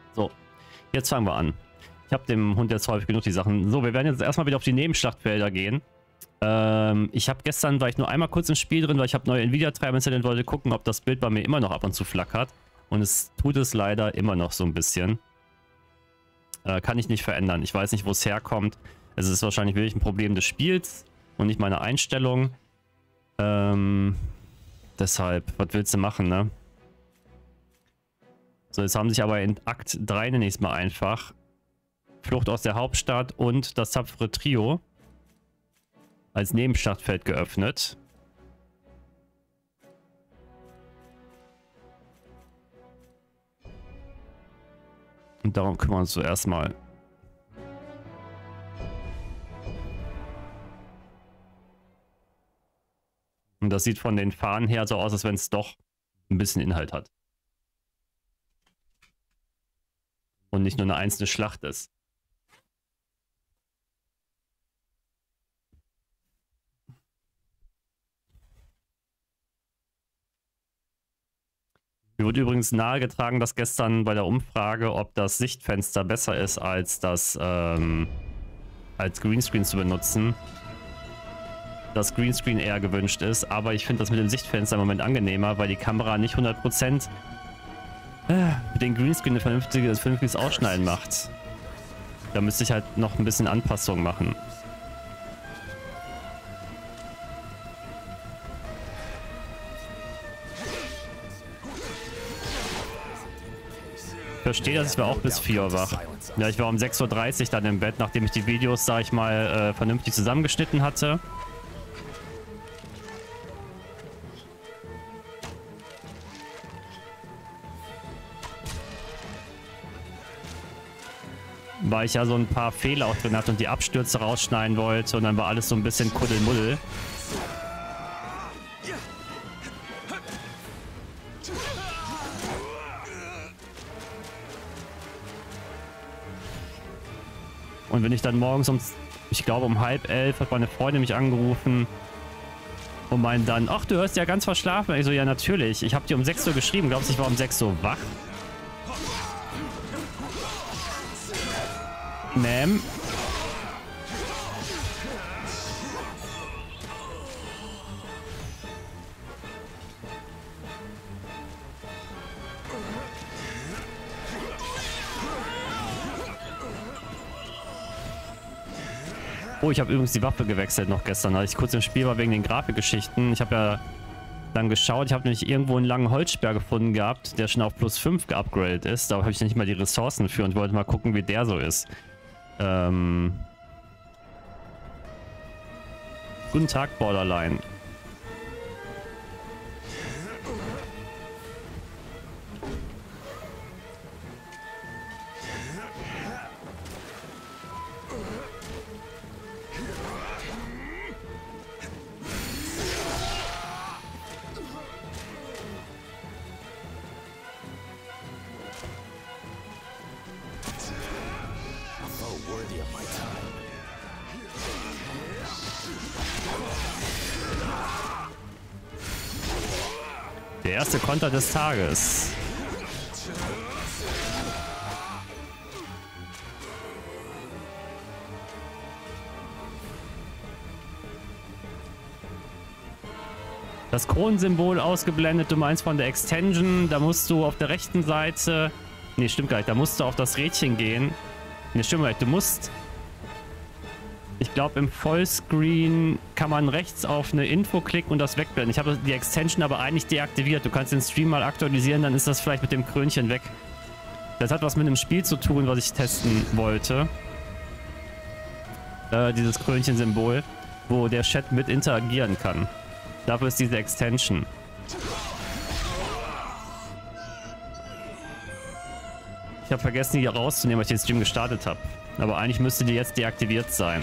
So, jetzt fangen wir an. Ich habe dem Hund jetzt häufig genug die Sachen. So, wir werden jetzt erstmal wieder auf die Nebenschlachtfelder gehen. Ich habe gestern, war ich nur einmal kurz im Spiel drin, weil ich habe neue Nvidia-Treiber installiert und wollte gucken, ob das Bild bei mir immer noch ab und zu flackert. Und es tut es leider immer noch so ein bisschen. Kann ich nicht verändern. Ich weiß nicht, wo es herkommt. Es ist wahrscheinlich wirklich ein Problem des Spiels und nicht meine Einstellung. Deshalb, was willst du machen, ne? So, jetzt haben sich aber in Akt 3 nenne ich es mal einfach Flucht aus der Hauptstadt und das tapfere Trio als Nebenschlachtfeld geöffnet. Und darum kümmern wir uns zuerst mal. Und das sieht von den Fahnen her so aus, als wenn es doch ein bisschen Inhalt hat. Und nicht nur eine einzelne Schlacht ist. Mir wurde übrigens nahegetragen, dass gestern bei der Umfrage, ob das Sichtfenster besser ist, als das als Greenscreen zu benutzen, dass Greenscreen eher gewünscht ist. Aber ich finde das mit dem Sichtfenster im Moment angenehmer, weil die Kamera nicht 100% mit dem Greenscreen ein vernünftiges Ausschneiden macht. Da müsste ich halt noch ein bisschen Anpassungen machen. Ich verstehe das, ich war auch bis 4 Uhr wach. Ja, ich war um 6:30 Uhr dann im Bett, nachdem ich die Videos, sag ich mal, vernünftig zusammengeschnitten hatte. Weil ich ja so ein paar Fehler auch drin hatte und die Abstürze rausschneiden wollte und dann war alles so ein bisschen Kuddelmuddel. Und wenn ich dann morgens ich glaube um 10:30 hat meine Freundin mich angerufen und meint dann, ach, du hörst ja ganz verschlafen. Ich so, ja natürlich, ich habe dir um 6 Uhr geschrieben, glaubst du, ich war um 6 Uhr wach? Ma'am. Oh, ich habe übrigens die Waffe gewechselt noch gestern, als ich kurz im Spiel war wegen den Grafikgeschichten. Ich habe ja dann geschaut, ich habe nämlich irgendwo einen langen Holzsperr gefunden gehabt, der schon auf +5 geupgradet ist. Da habe ich nicht mal die Ressourcen für und wollte mal gucken, wie der so ist. Guten Tag, Borderline. Der erste Konter des Tages. Das Kronensymbol ausgeblendet, du meinst von der Extension, da musst du auf der rechten Seite... Ne, stimmt gar nicht, da musst du auf das Rädchen gehen. Ne, stimmt gar nicht, du musst... Ich glaube, im Vollscreen kann man rechts auf eine Info klicken und das wegblenden. Ich habe die Extension aber eigentlich deaktiviert. Du kannst den Stream mal aktualisieren, dann ist das vielleicht mit dem Krönchen weg. Das hat was mit dem Spiel zu tun, was ich testen wollte. Dieses Krönchen-Symbol, wo der Chat mit interagieren kann. Dafür ist diese Extension. Ich habe vergessen, die hier rauszunehmen, weil ich den Stream gestartet habe. Aber eigentlich müsste die jetzt deaktiviert sein.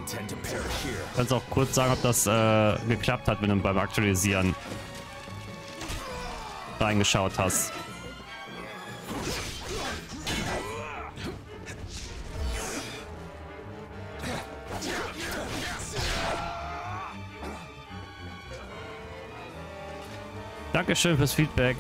Kannst auch kurz sagen, ob das geklappt hat beim Aktualisieren. reingeschaut hast. Dankeschön fürs Feedback.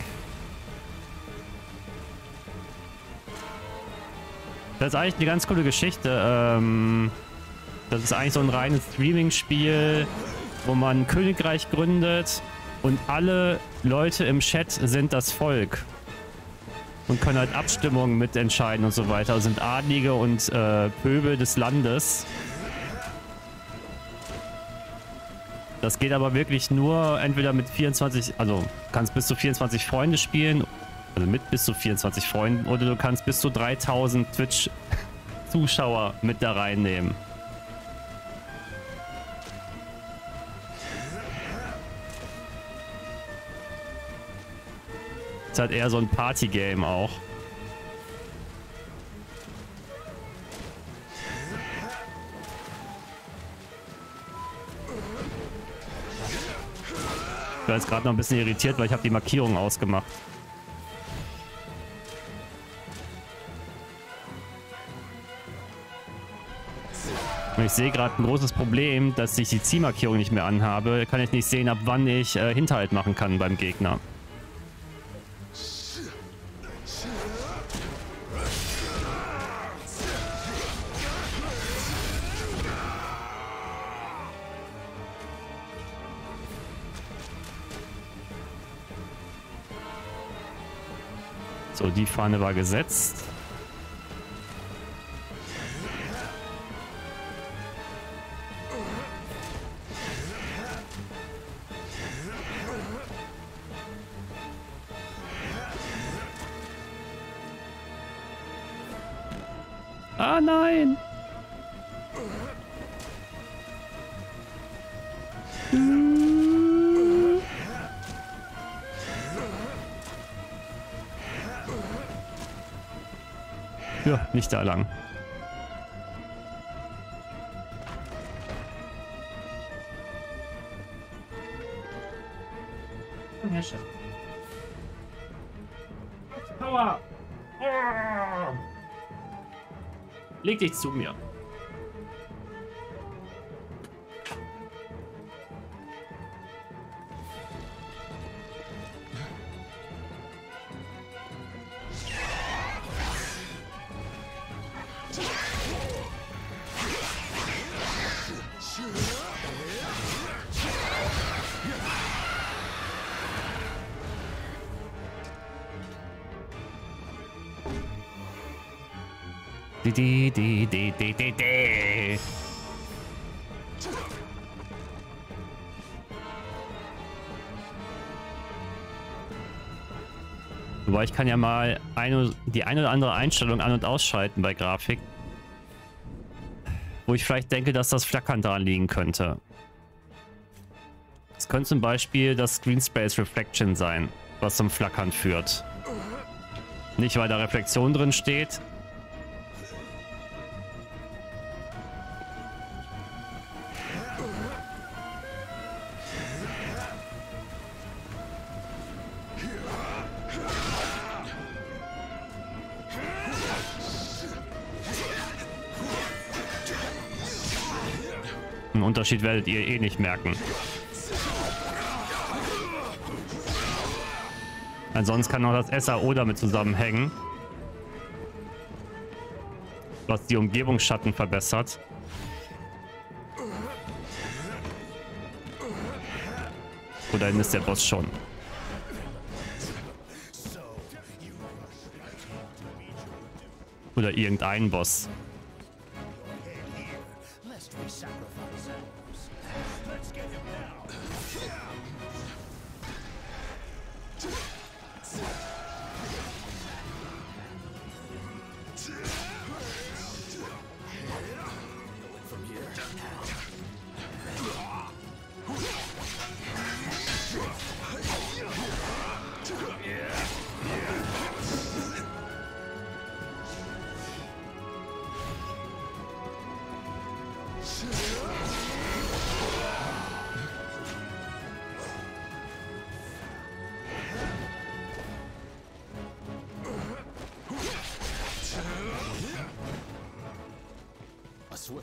Das ist eigentlich eine ganz coole Geschichte. Das ist eigentlich so ein reines Streaming-Spiel, wo man ein Königreich gründet und alle Leute im Chat sind das Volk und können halt Abstimmungen mitentscheiden und so weiter. Also sind Adlige und Pöbel des Landes. Das geht aber wirklich nur entweder mit 24, also kannst bis zu 24 Freunde spielen, also mit bis zu 24 Freunden, oder du kannst bis zu 3000 Twitch-Zuschauer mit da reinnehmen. Ist halt eher so ein Party-Game auch. Ich war jetzt gerade noch ein bisschen irritiert, weil ich habe die Markierung ausgemacht. Und ich sehe gerade ein großes Problem, dass ich die Zielmarkierung nicht mehr anhabe. Kann ich nicht sehen, ab wann ich Hinterhalt machen kann beim Gegner. So, die Fahne war gesetzt. Ah, nein! Ja, nicht da lang. Power! Leg dich zu mir. Wobei ich kann ja mal die eine oder andere Einstellung an- und ausschalten bei Grafik, wo ich vielleicht denke, dass das Flackern daran liegen könnte. Es könnte zum Beispiel das Screen Space Reflection sein, was zum Flackern führt. Nicht, weil da Reflexion drin steht. Einen Unterschied werdet ihr eh nicht merken. Ansonsten kann auch das SAO damit zusammenhängen, was die Umgebungsschatten verbessert. Oder dann ist der Boss schon. Oder irgendein Boss.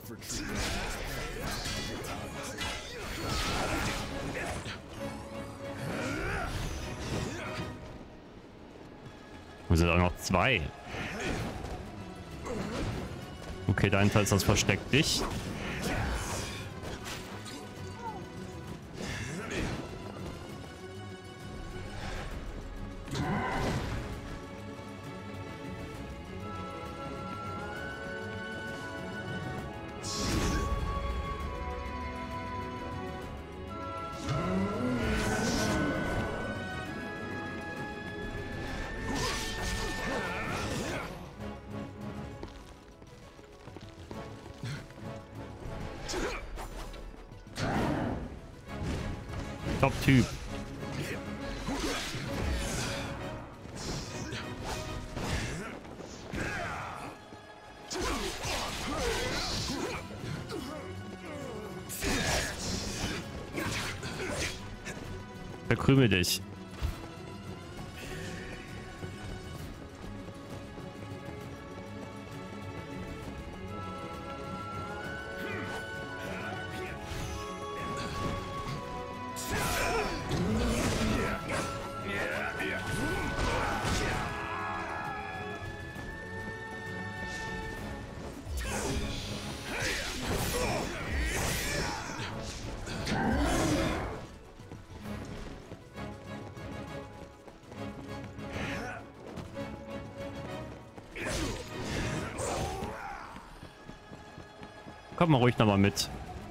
Wir sind auch noch 2. Okay, dahinter ist das Versteck dicht. Top-Typ. Verkrümel dich. Komm mal ruhig nochmal mit.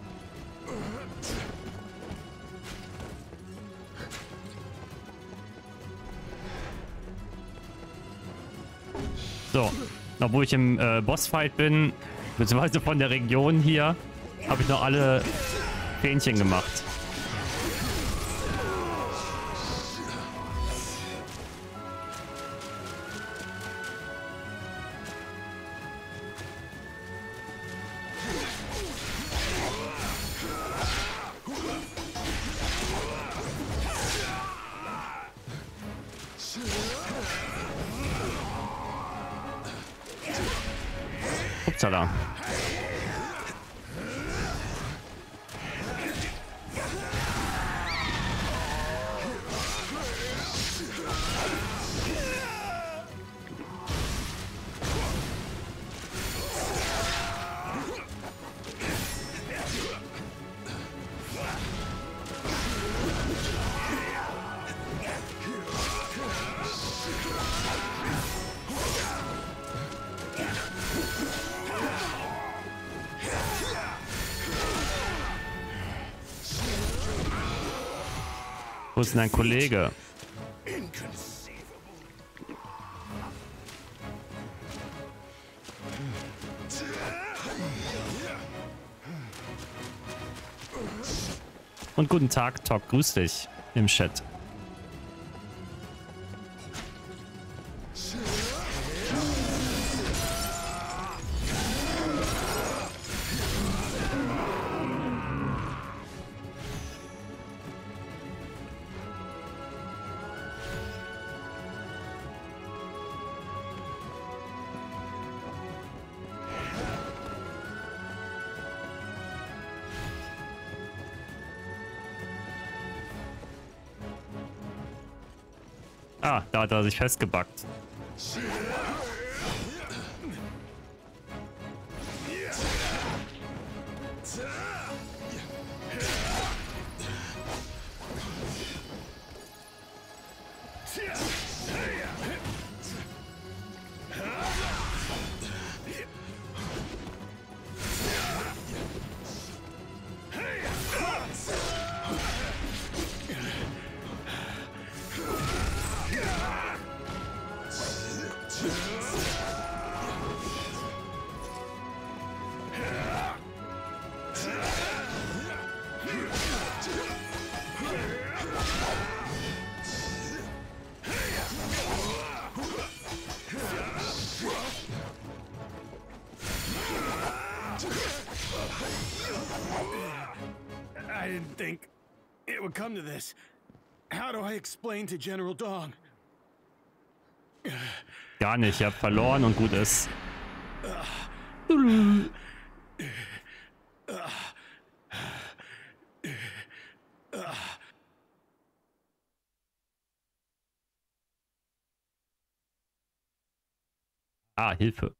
So, obwohl ich im Bossfight bin, beziehungsweise von der Region hier, habe ich noch alle Fähnchen gemacht. Upsala. Wo ist denn dein Kollege? Und guten Tag, Tok. Grüß dich im Chat. Ah, da hat er sich festgebackt. I didn't think it would come to this. How do I explain to General Dong? Gar nicht, ich hab verloren und gut ist. Ah, Hilfe.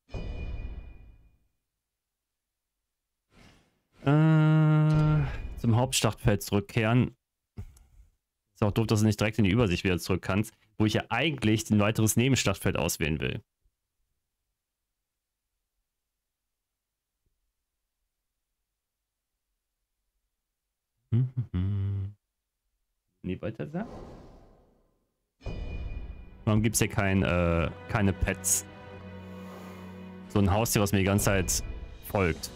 Zum Hauptschlachtfeld zurückkehren. Ist auch doof, dass du nicht direkt in die Übersicht wieder zurück kannst, wo ich ja eigentlich ein weiteres Nebenschlachtfeld auswählen will. Nee, weiter da? Warum gibt es hier keine Pets? So ein Haustier, was mir die ganze Zeit folgt.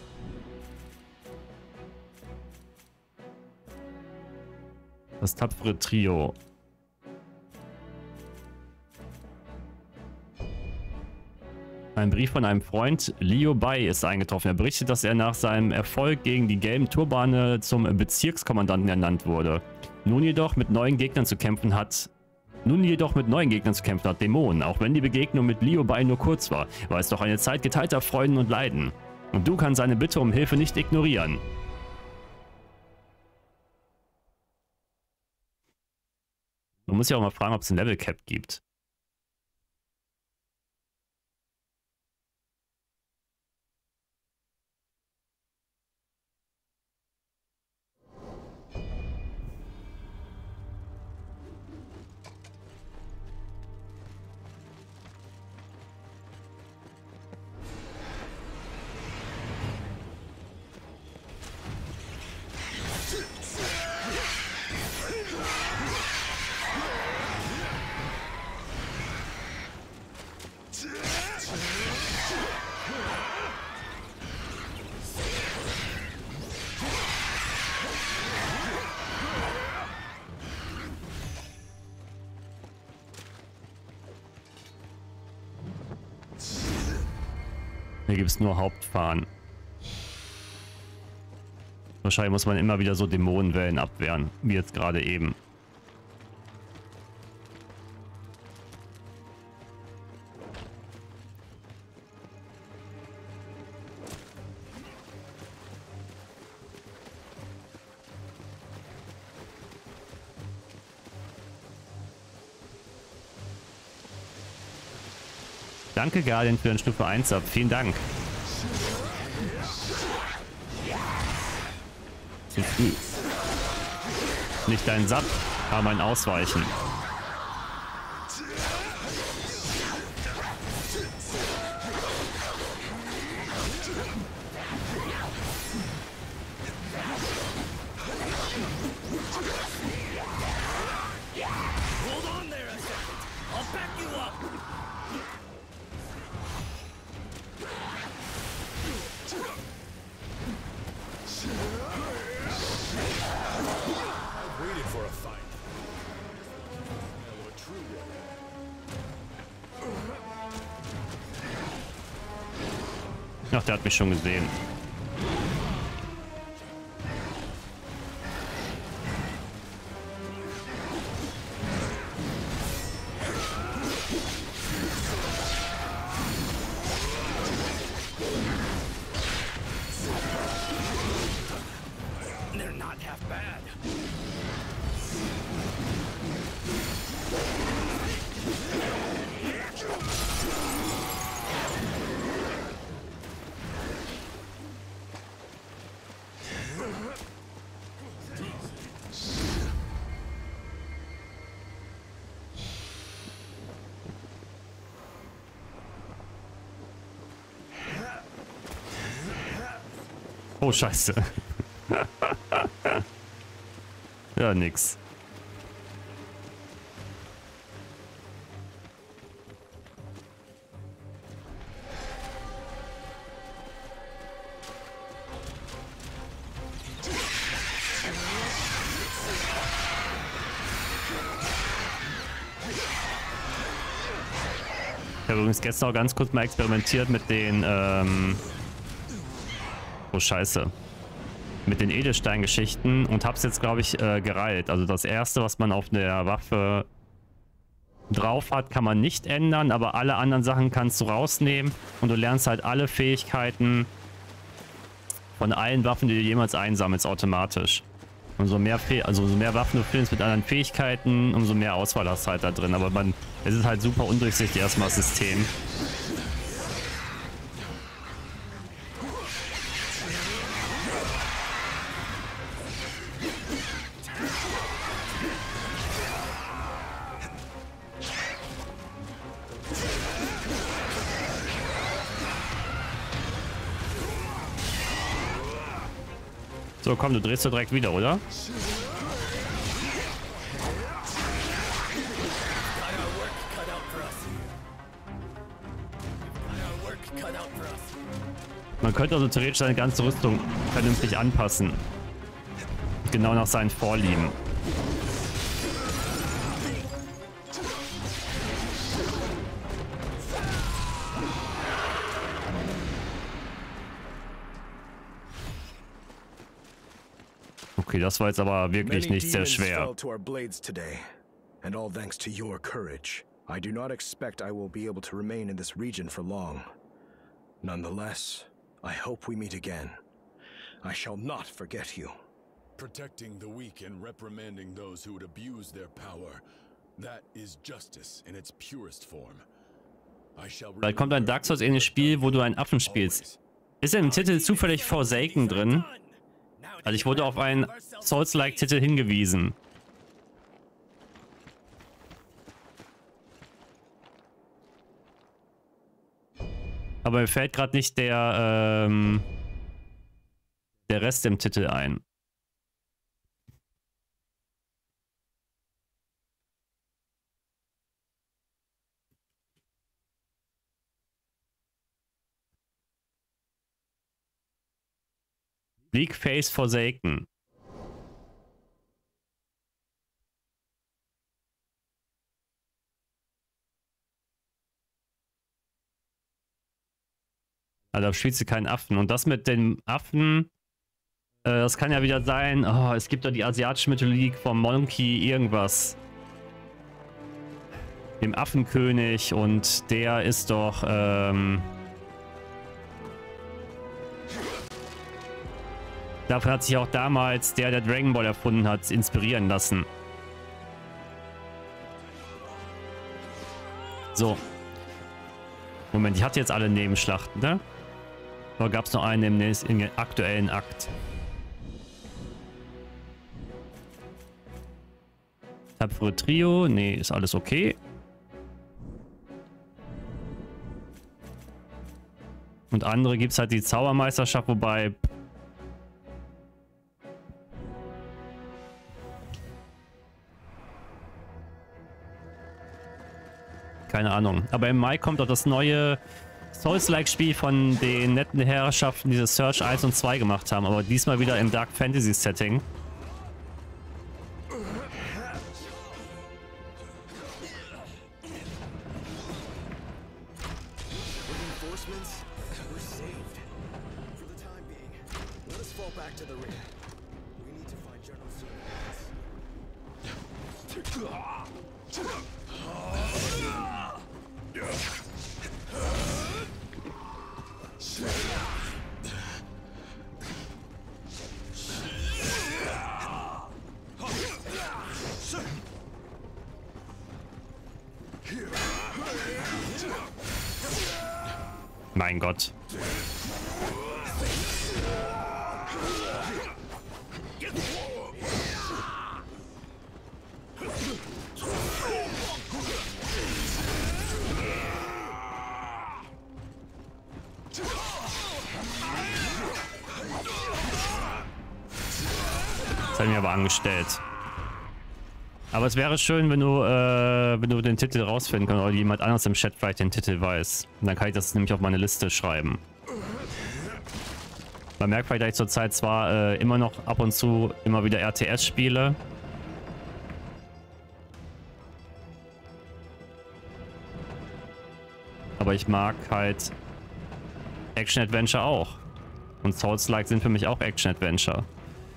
Das tapfere Trio. Ein Brief von einem Freund, Liu Bei, ist eingetroffen. Er berichtet, dass er nach seinem Erfolg gegen die gelben Turbane zum Bezirkskommandanten ernannt wurde. Nun jedoch mit neuen Gegnern zu kämpfen hat, Dämonen. Auch wenn die Begegnung mit Liu Bei nur kurz war es doch eine Zeit geteilter Freuden und Leiden. Und du kannst seine Bitte um Hilfe nicht ignorieren. Man muss ja auch mal fragen, ob es ein Level Cap gibt. Hier gibt es nur Hauptfahren. Wahrscheinlich muss man immer wieder so Dämonenwellen abwehren, wie jetzt gerade eben. Danke, Guardian, für den Stufe 1 ab. Vielen Dank. Zu früh. Nicht dein Sap, aber ein Ausweichen. Ach, der hat mich schon gesehen. Oh, scheiße. Ja, nix. Ich habe übrigens gestern auch ganz kurz mal experimentiert mit den, oh scheiße, mit den Edelstein-Geschichten und hab's jetzt, glaube ich, gereilt. Also das erste, was man auf der Waffe drauf hat, kann man nicht ändern, aber alle anderen Sachen kannst du rausnehmen und du lernst halt alle Fähigkeiten von allen Waffen, die du jemals einsammelst, automatisch. Umso mehr Waffen du findest mit anderen Fähigkeiten, umso mehr Auswahl hast du halt da drin. Aber es ist halt super undurchsichtig erstmal das System. So, komm, du drehst doch direkt wieder, oder? Man könnte also theoretisch seine ganze Rüstung vernünftig anpassen. Genau nach seinen Vorlieben. Okay, das war jetzt aber wirklich nicht sehr schwer. And all thanks to your courage. I do not expect I will be able to remain in this region for long. Nonetheless, I hope we meet again. I shall not forget you. Protecting the weak and reprimanding those who would abuse their power. That is justice in its purest form. Bald kommt ein Dark Souls ähnliches Spiel, wo du einen Affen spielst. Ist im Titel zufällig Forsaken drin? Also ich wurde auf einen Souls-like-Titel hingewiesen. Aber mir fällt gerade nicht der Rest im Titel ein. Bleak Face Forsaken. Also da spielst du keinen Affen. Und das mit dem Affen, das kann ja wieder sein, oh, es gibt doch die asiatische Mythologie vom Monkey irgendwas. Dem Affenkönig und der ist doch, dafür hat sich auch damals der Dragon Ball erfunden hat, inspirieren lassen. So. Moment, ich hatte jetzt alle Nebenschlachten, ne? Oder gab es noch einen im aktuellen Akt? Tapfere Trio, nee, ist alles okay. Und andere gibt es halt die Zaubermeisterschaft, wobei... Keine Ahnung. Aber im Mai kommt auch das neue Souls-like-Spiel von den netten Herrschaften, die das Search 1 und 2 gemacht haben. Aber diesmal wieder im Dark Fantasy-Setting. Mein Gott. Das habe ich mir aber angestellt. Aber es wäre schön, wenn du den Titel rausfinden kannst oder jemand anderes im Chat vielleicht den Titel weiß. Und dann kann ich das nämlich auf meine Liste schreiben. Man merkt vielleicht, dass ich zurzeit zwar immer noch ab und zu immer wieder RTS spiele. Aber ich mag halt Action-Adventure auch. Und Souls-like sind für mich auch Action-Adventure.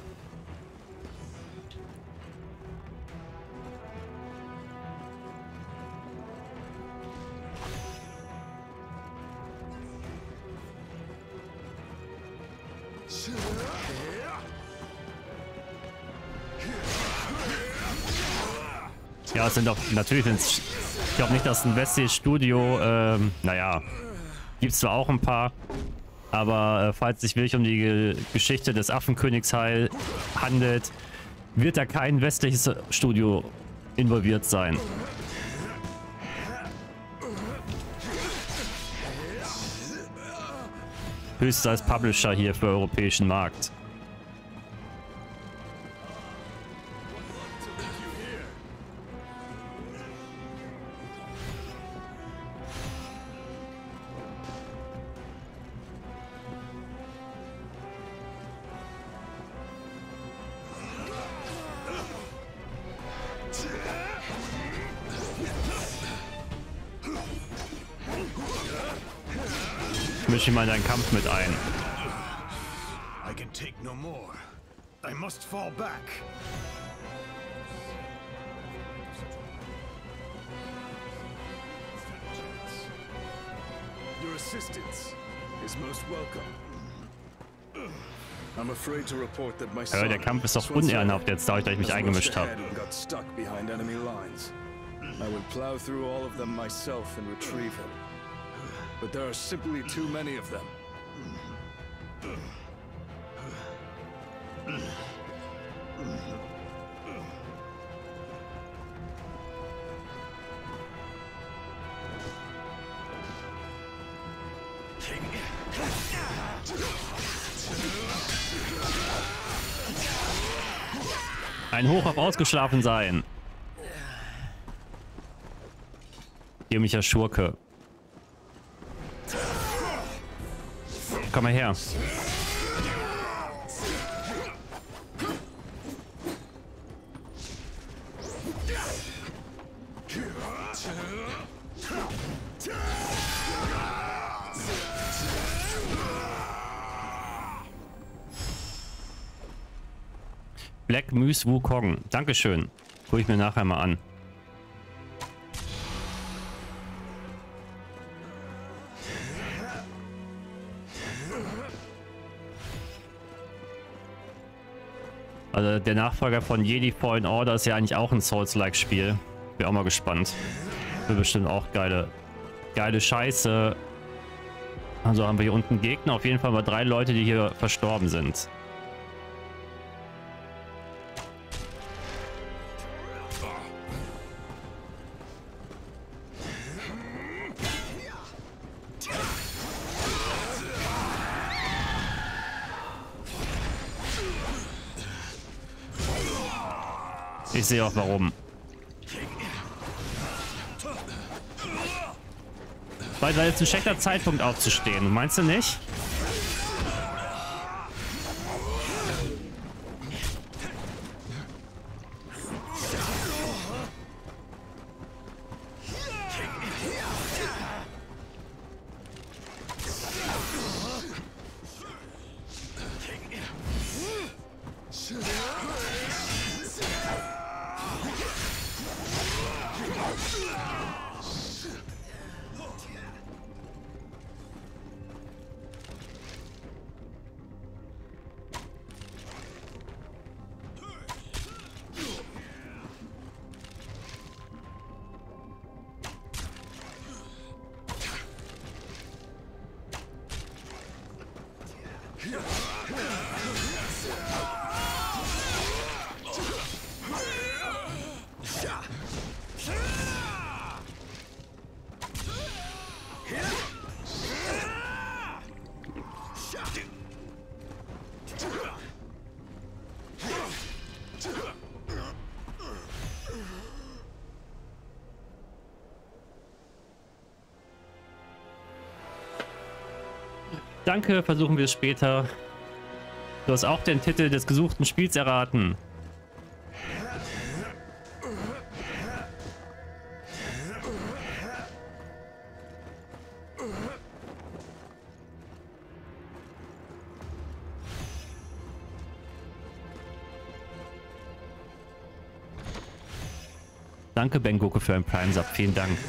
Ja, es sind doch natürlich, ich glaube nicht, dass ein westliches Studio, naja, gibt es zwar auch ein paar, aber falls es sich wirklich um die Geschichte des Affenkönigs handelt, wird da kein westliches Studio involviert sein. Höchstens als Publisher hier für den europäischen Markt. Ich mische mal in deinen Kampf mit ein. I can take no more. I must fall back. Your assistance is most welcome. I'm afraid to report that my son, Der Kampf ist doch unehrenhaft jetzt, dadurch, dass ich mich eingemischt habe. got stuck behind enemy lines. I would plow through all of them myself and retrieve him. But there are simply too many of them. Ein Hoch auf ausgeschlafen sein. Dämlicher Schurke. Komm mal her. Black Moose Wukong. Dankeschön. Guck ich mir nachher mal an. Also der Nachfolger von Jedi Fallen Order ist ja eigentlich auch ein Souls-like-Spiel. Bin auch mal gespannt. Wird bestimmt auch geile Scheiße. Also haben wir hier unten Gegner. Auf jeden Fall mal 3 Leute, die hier verstorben sind. Ich sehe auch warum. Weil jetzt ein schlechter Zeitpunkt aufzustehen. Meinst du nicht? Danke, versuchen wir es später. Du hast auch den Titel des gesuchten Spiels erraten. Danke, Bengoku, für ein Prime-Sub. Vielen Dank.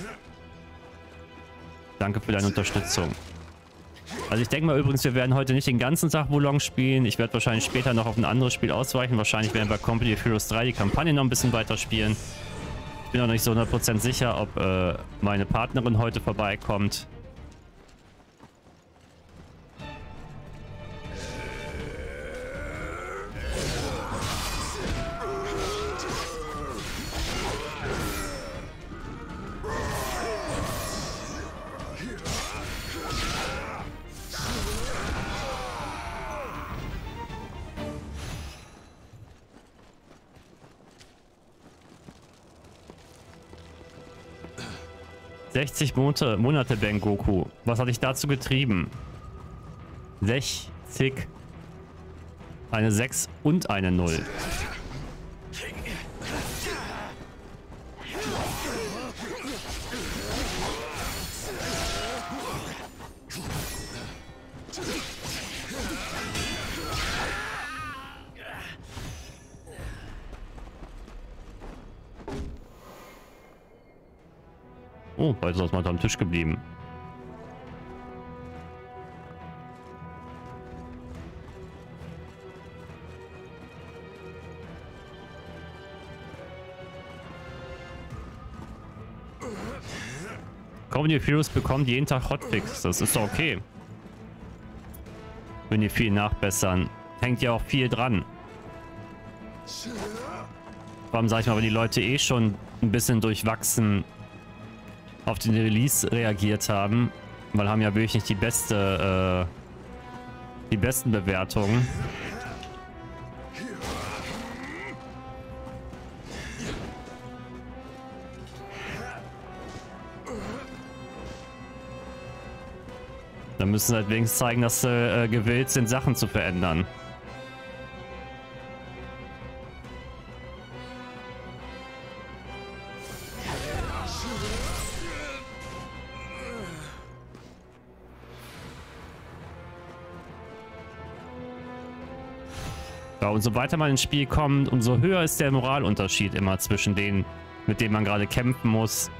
Danke für deine Unterstützung. Also ich denke mal übrigens, wir werden heute nicht den ganzen Tag Wulong spielen. Ich werde wahrscheinlich später noch auf ein anderes Spiel ausweichen. Wahrscheinlich werden wir Company of Heroes 3 die Kampagne noch ein bisschen weiter spielen. Ich bin auch noch nicht so 100% sicher, ob meine Partnerin heute vorbeikommt. Monate Bengoku. Was hat dich dazu getrieben? 60. Eine 6 und eine 0. Oh, da ist was mal am Tisch geblieben. Company of Heroes bekommt jeden Tag Hotfix. Das ist doch okay. Wenn die viel nachbessern. Hängt ja auch viel dran. Vor allem, sag ich mal, wenn die Leute eh schon ein bisschen durchwachsen auf den Release reagiert haben. Weil haben ja wirklich nicht die besten Bewertungen. Dann müssen sie halt wenigstens zeigen, dass sie gewillt sind, Sachen zu verändern. Ja, und so weiter man ins Spiel kommt, umso höher ist der Moralunterschied immer zwischen denen, mit denen man gerade kämpfen muss.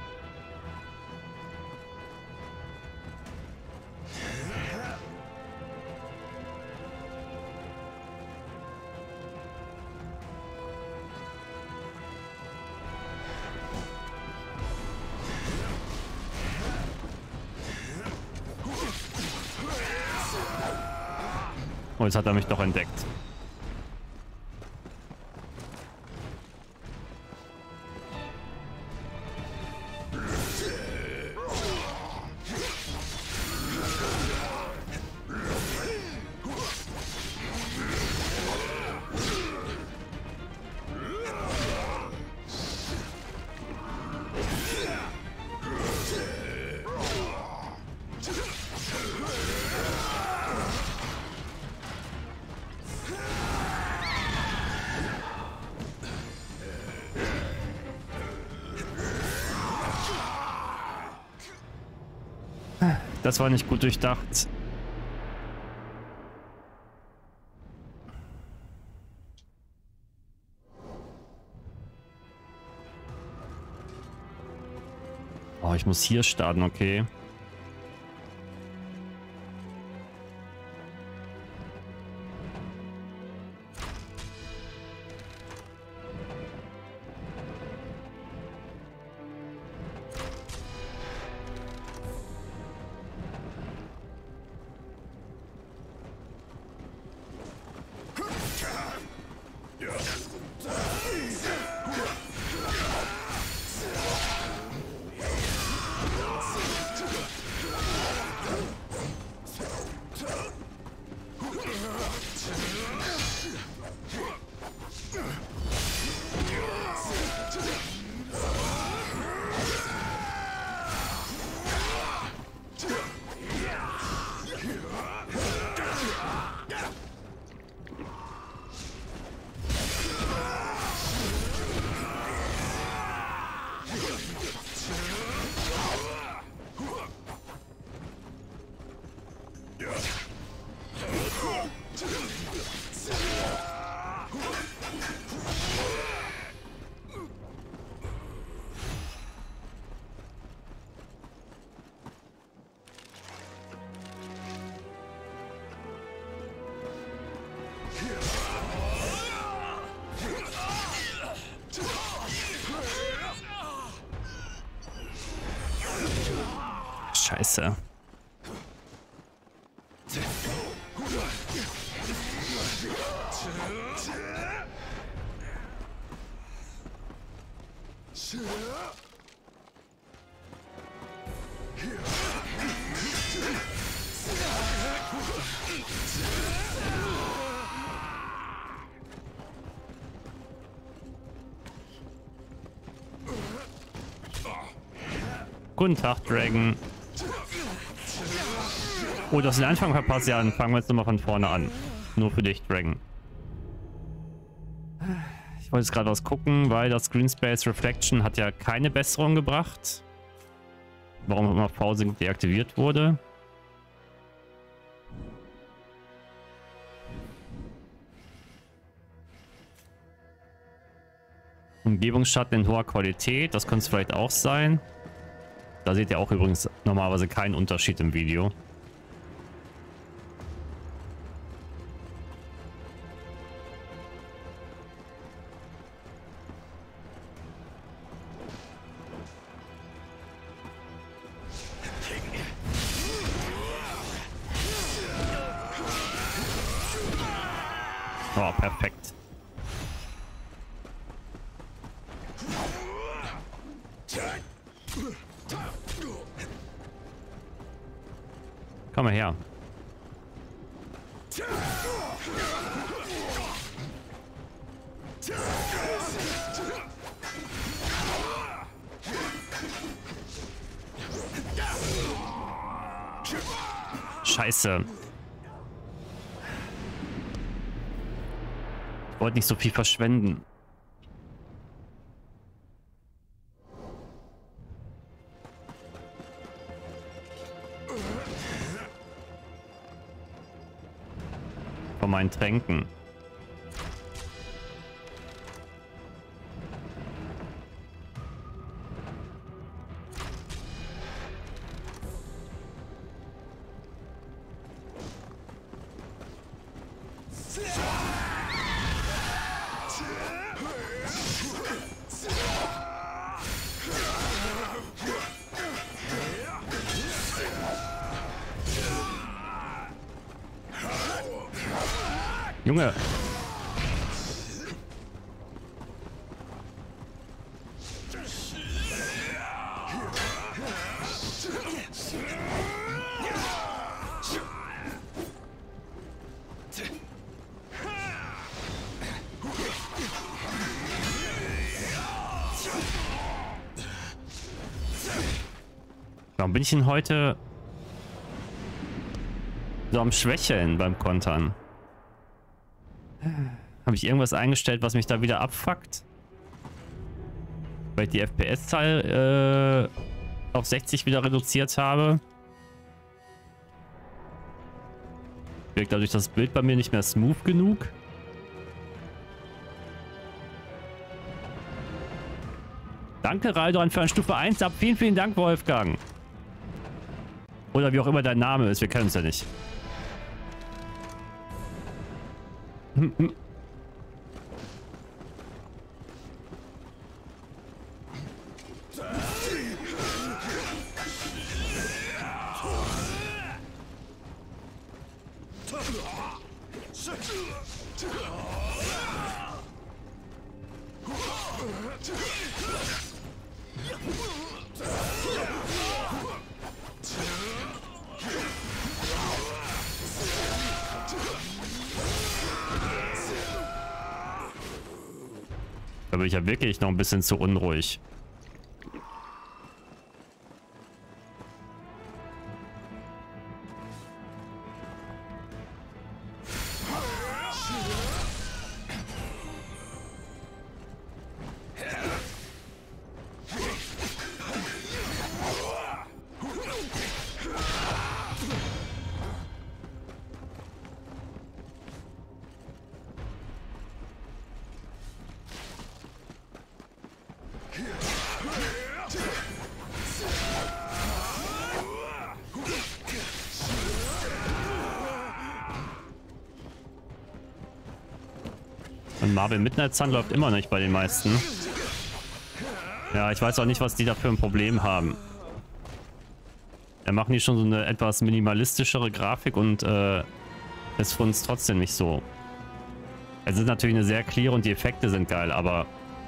Oh, jetzt hat er mich doch entdeckt. Das war nicht gut durchdacht. Oh, ich muss hier starten, okay. Scheiße. Guten Tag, Dragon. Oh, du hast den Anfang verpasst. Ja, dann fangen wir jetzt nochmal von vorne an. Nur für dich, Dragon. Ich wollte jetzt gerade was gucken, weil das Green Space Reflection hat ja keine Besserung gebracht. Warum immer V-Sync deaktiviert wurde. Umgebungsschatten in hoher Qualität, das könnte es vielleicht auch sein. Da seht ihr auch übrigens normalerweise keinen Unterschied im Video. Oh, perfekt. Komm mal her. Scheiße. Ich wollte nicht so viel verschwenden. Von meinen Tränken. Junge. Warum bin ich denn heute so am Schwächeln beim Kontern? Habe ich irgendwas eingestellt, was mich da wieder abfuckt? Weil ich die FPS-Zahl auf 60 wieder reduziert habe. Wirkt dadurch das Bild bei mir nicht mehr smooth genug. Danke, Raldon, für eine Stufe 1 ab. Vielen, vielen Dank, Wolfgang. Oder wie auch immer dein Name ist. Wir kennen uns ja nicht. Da bin ich ja wirklich noch ein bisschen zu unruhig. Und Marvel Midnight Sun läuft immer nicht bei den meisten. Ja, ich weiß auch nicht, was die da für ein Problem haben. Da machen die schon so eine etwas minimalistischere Grafik und ist für uns trotzdem nicht so. Es ist natürlich eine sehr clear und die Effekte sind geil, aber...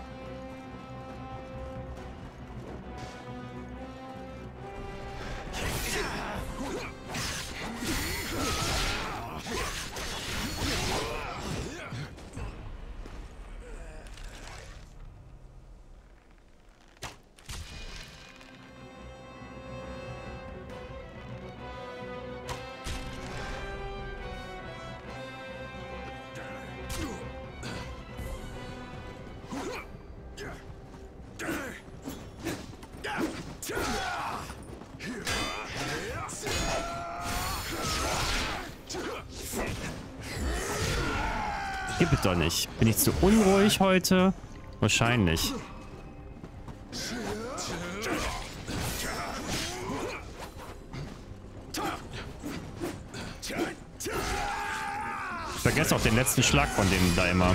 Gibt es doch nicht. Bin ich zu unruhig heute? Wahrscheinlich. Ich vergesse auch den letzten Schlag von dem da immer.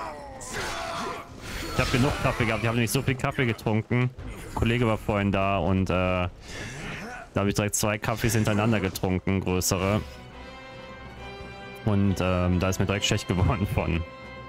Ich habe genug Kaffee gehabt. Ich habe nämlich so viel Kaffee getrunken. Ein Kollege war vorhin da und da habe ich direkt 2 Kaffees hintereinander getrunken, größere. Und da ist mir direkt schlecht geworden von.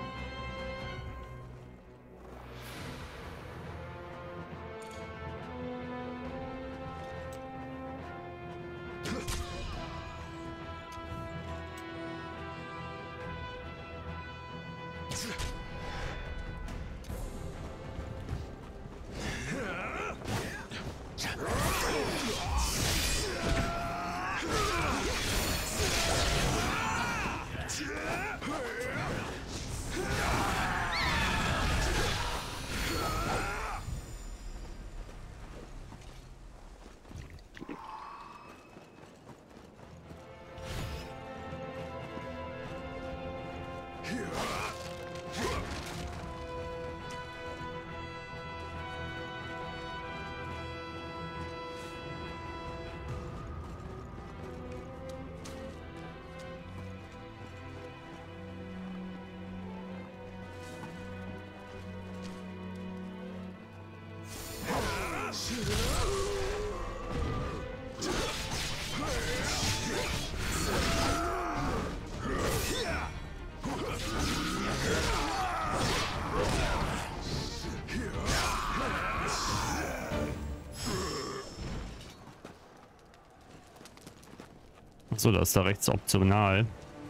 So, das ist da rechts optional.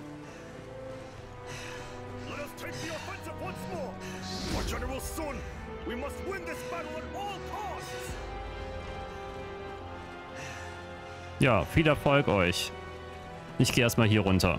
Ja, viel Erfolg euch. Ich gehe erstmal hier runter.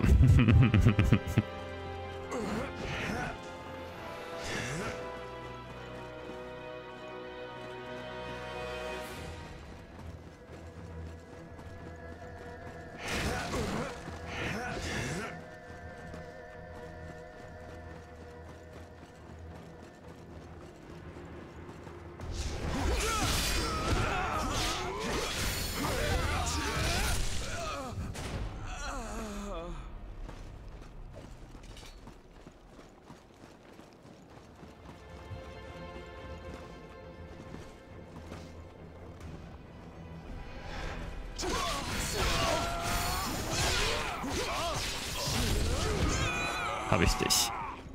Habe ich dich.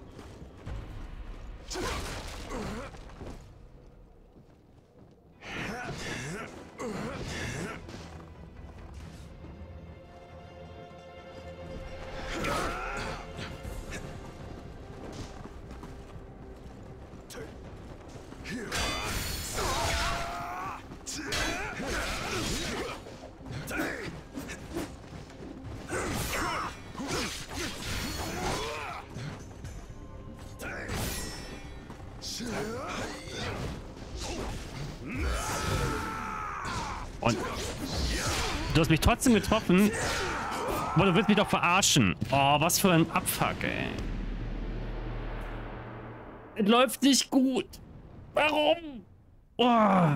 Und du hast mich trotzdem getroffen. Boah, du willst mich doch verarschen. Oh, was für ein Abfuck, ey. Es läuft nicht gut. Warum? Oh.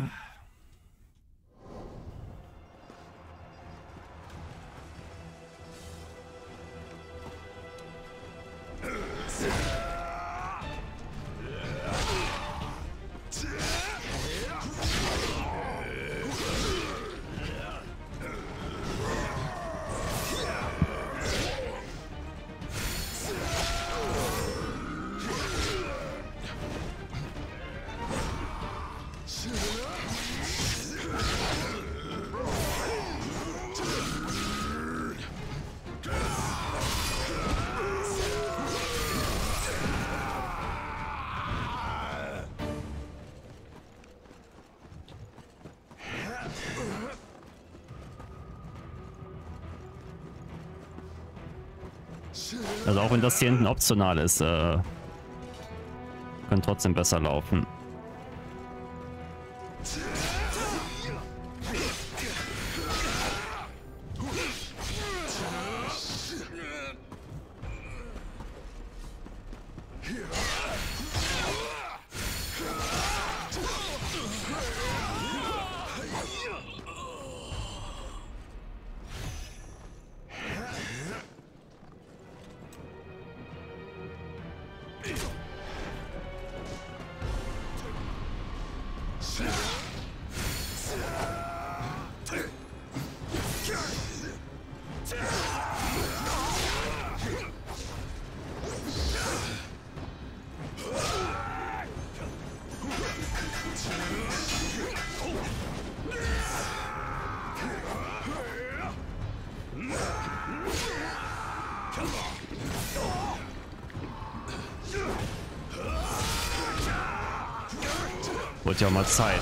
Also auch wenn das hier hinten optional ist, kann trotzdem besser laufen. Wird ja auch mal Zeit.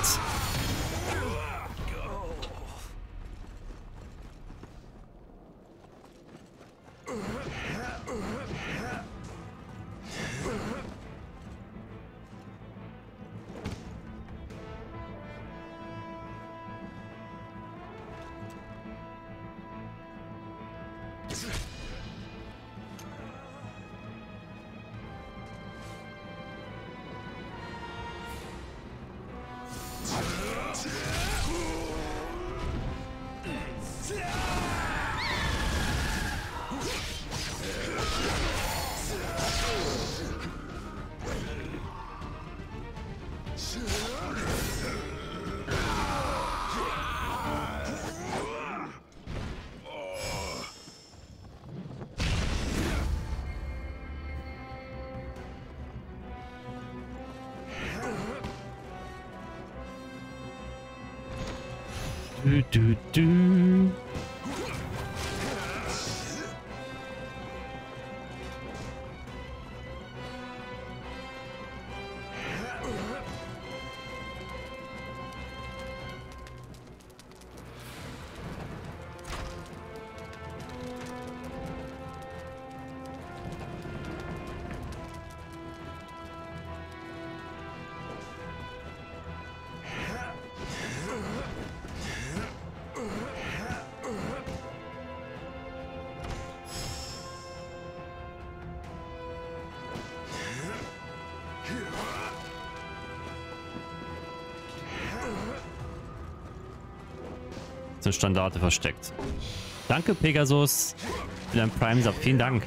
Du. Eine Standarte versteckt. Danke, Pegasus, für deinen Prime-Sub. Vielen Dank.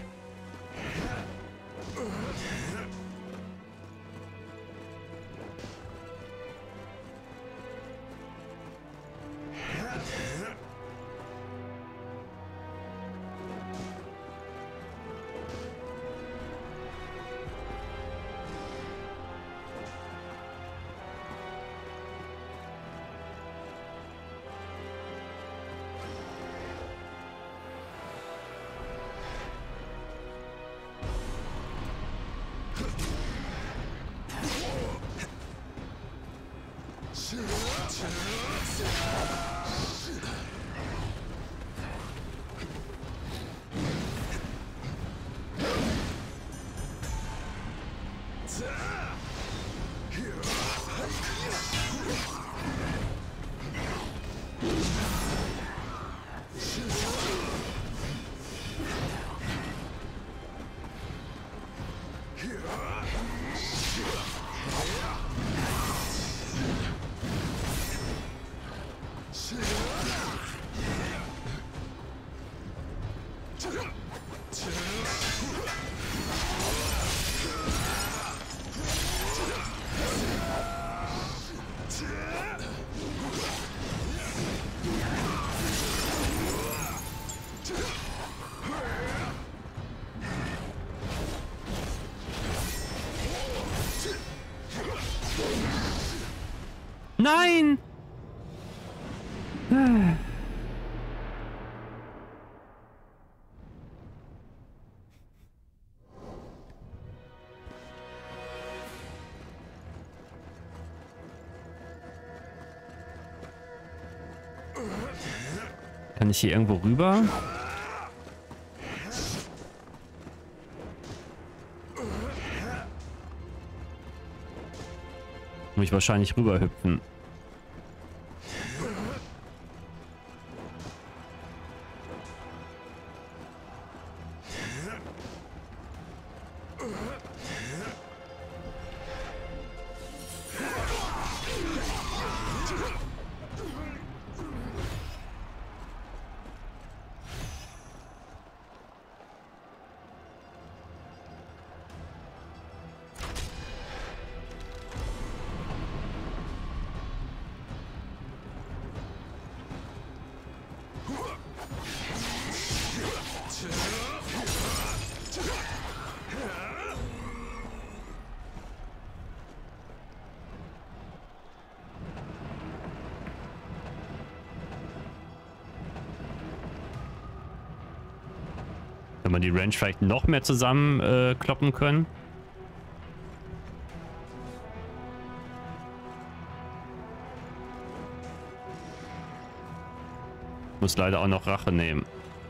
Nein! Kann ich hier irgendwo rüber? Muss ich wahrscheinlich rüberhüpfen. Wenn man die Range vielleicht noch mehr zusammen kloppen können. Muss leider auch noch Rache nehmen.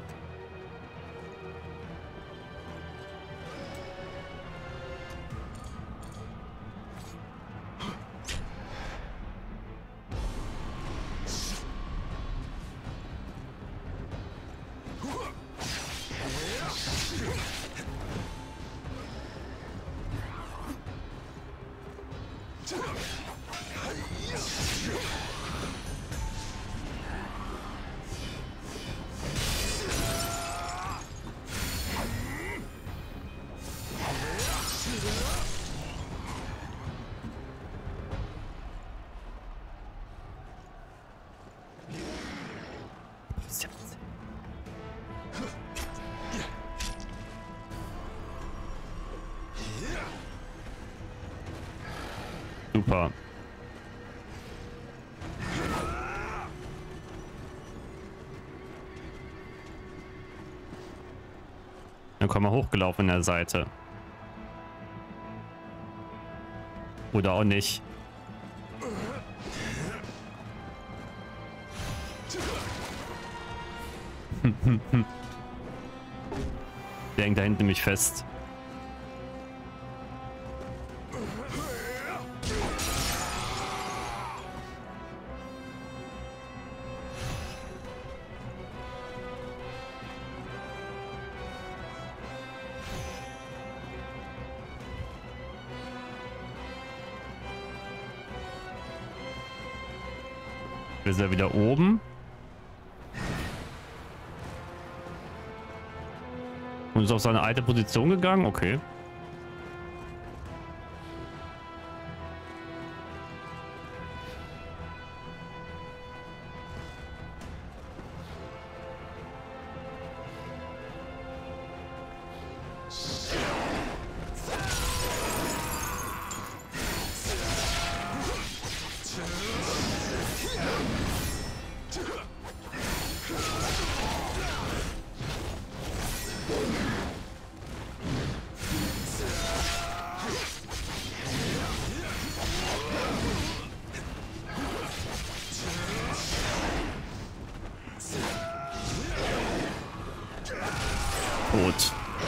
Super. Dann kommen wir hochgelaufen an der Seite. Oder auch nicht. Der hängt da hinten mich fest. Wir sind ja wieder oben. Und ist auf seine alte Position gegangen? Okay. Tot.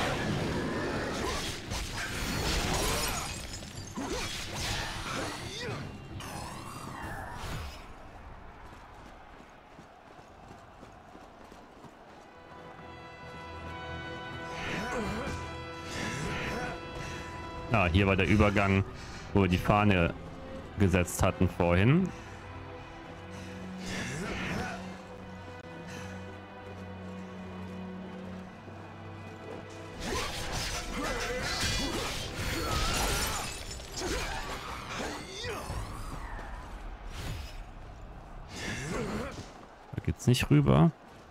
Ah, hier war der Übergang, wo wir die Fahne gesetzt hatten vorhin. Da geht's nicht rüber.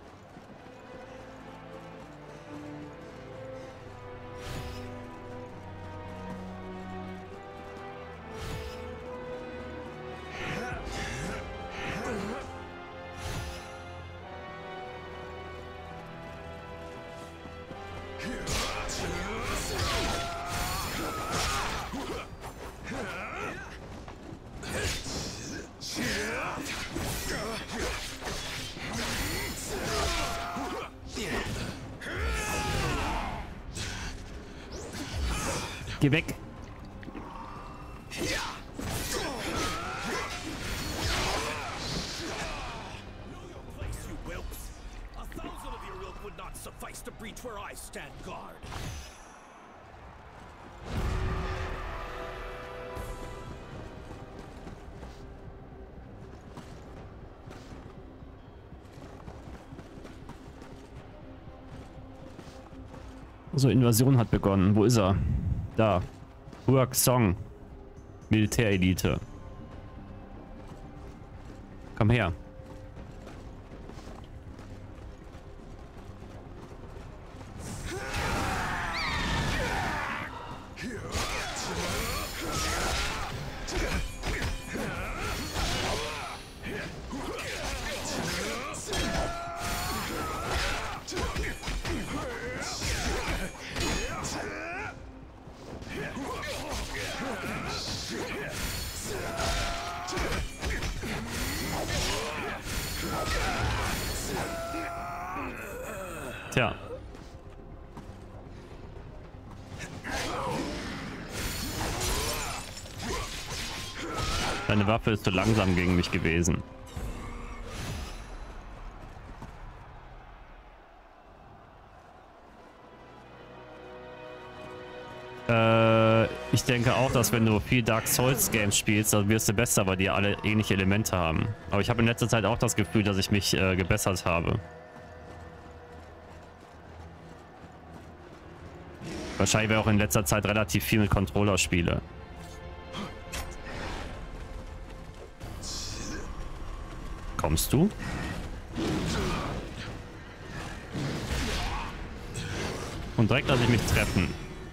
Geh weg. So, Invasion hat begonnen. Wo ist er? Da. Huak Song. Militärelite. Komm her. Tja. Deine Waffe ist zu langsam gegen mich gewesen. Ich denke auch, dass wenn du viel Dark Souls Games spielst, dann wirst du besser, weil die alle ähnliche Elemente haben. Aber ich habe in letzter Zeit auch das Gefühl, dass ich mich gebessert habe. Wahrscheinlich, weil ich auch in letzter Zeit relativ viel mit Controller spiele. Kommst du? Und direkt lasse ich mich treffen.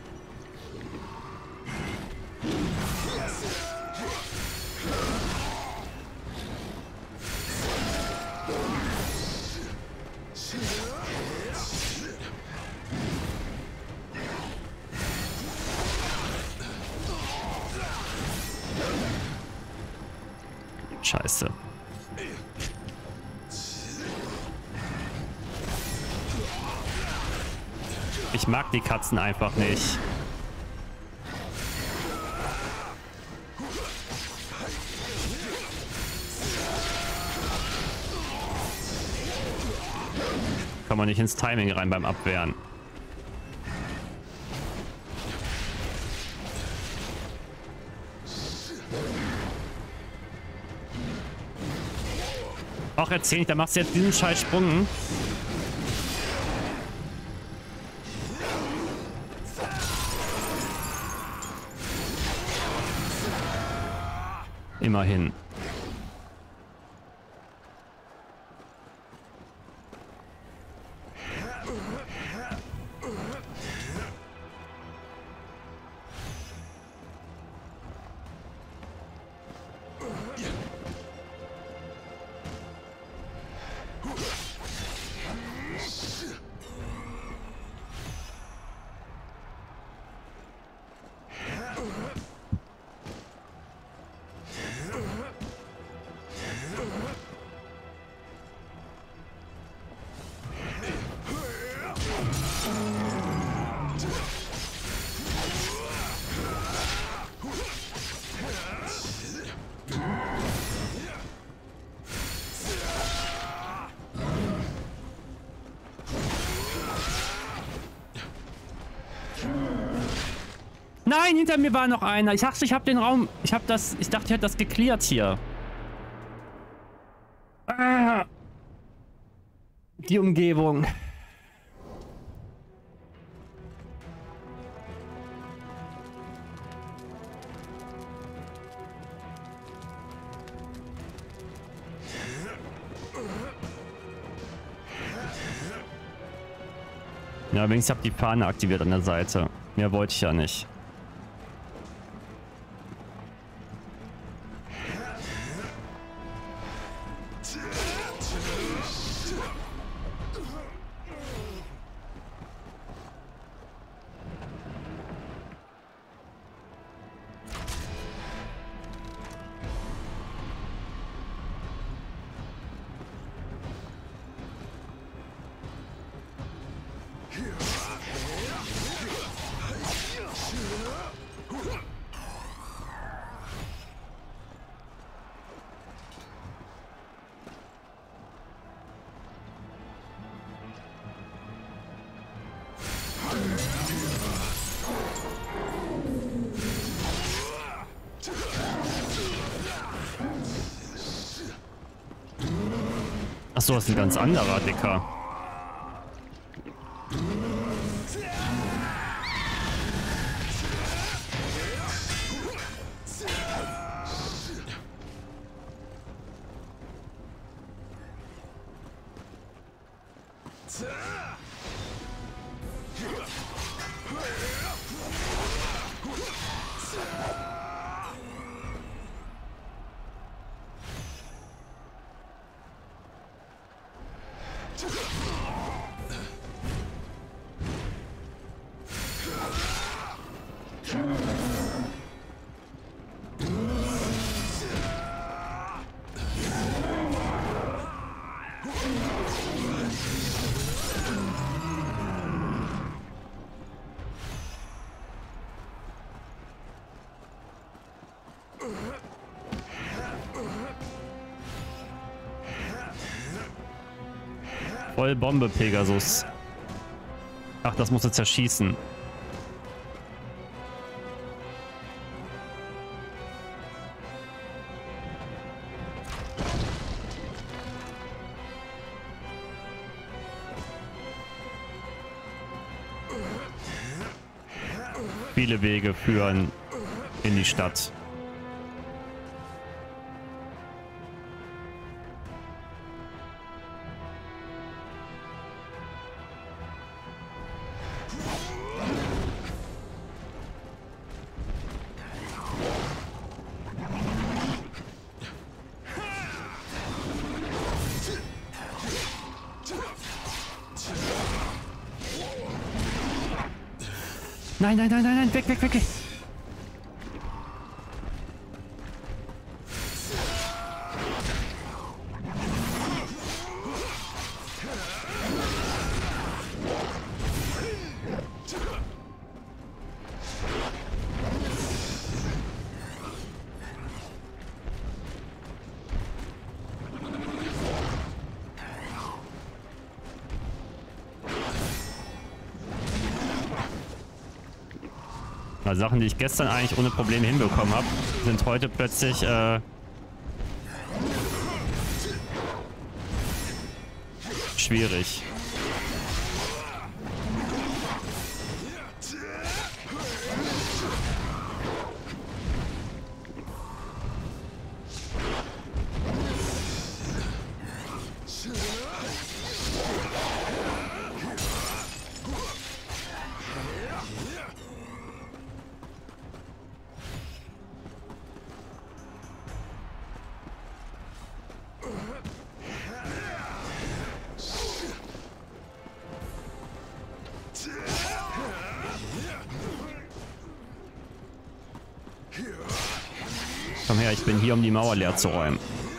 Scheiße. Ich mag die Katzen einfach nicht. Kann man nicht ins Timing rein beim Abwehren. Auch erzähl nicht, da machst du jetzt diesen scheiß Sprung. Immerhin. Nein, hinter mir war noch einer. Ich dachte, ich habe den Raum. Ich dachte, ich hätte das geklärt hier. Ah. Die Umgebung. Ja, wenigstens habe ich die Fahne aktiviert an der Seite. Mehr wollte ich ja nicht. Achso, das ist ein ganz anderer, Dicker. Voll Bombe, Pegasus. Ach, das musst du zerschießen. Viele Wege führen in die Stadt. Nein, nein, nein, nein, nein, weg, weg, weg, weg. Also Sachen, die ich gestern eigentlich ohne Probleme hinbekommen habe, sind heute plötzlich schwierig. Komm her, ich bin hier, um die Mauer leer zu räumen.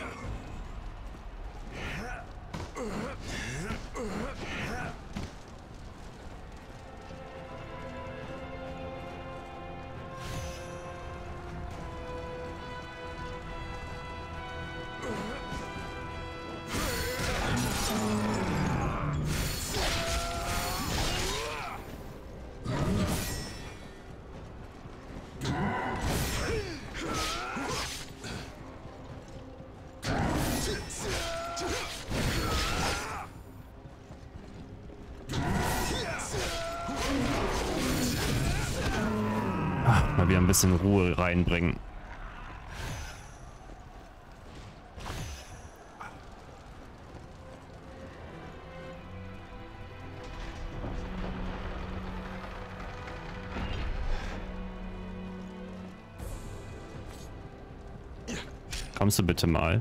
Mal wieder ein bisschen Ruhe reinbringen. Kommst du bitte mal?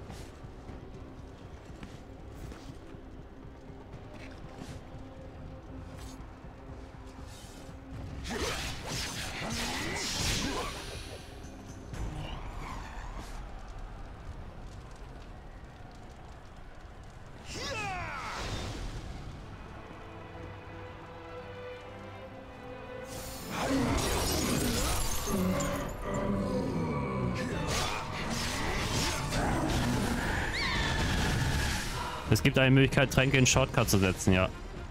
Es gibt eine Möglichkeit, Tränke in Shortcut zu setzen, ja.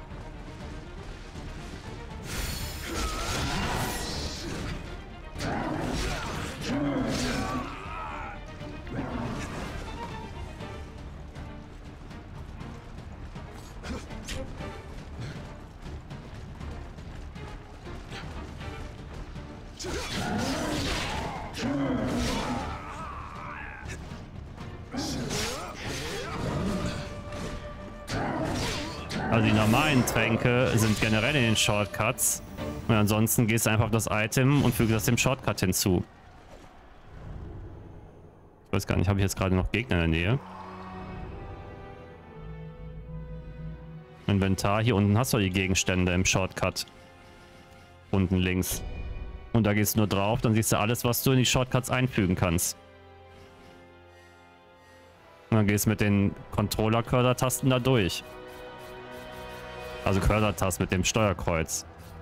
Also die normalen Tränke sind generell in den Shortcuts. Und ansonsten gehst du einfach auf das Item und fügst das dem Shortcut hinzu. Ich weiß gar nicht, habe ich jetzt gerade noch Gegner in der Nähe? Inventar, hier unten hast du die Gegenstände im Shortcut. Unten links. Und da gehst du nur drauf, dann siehst du alles, was du in die Shortcuts einfügen kannst. Und dann gehst du mit den Controller-Cursor-Tasten da durch. Also Cursor-Tasten mit dem Steuerkreuz.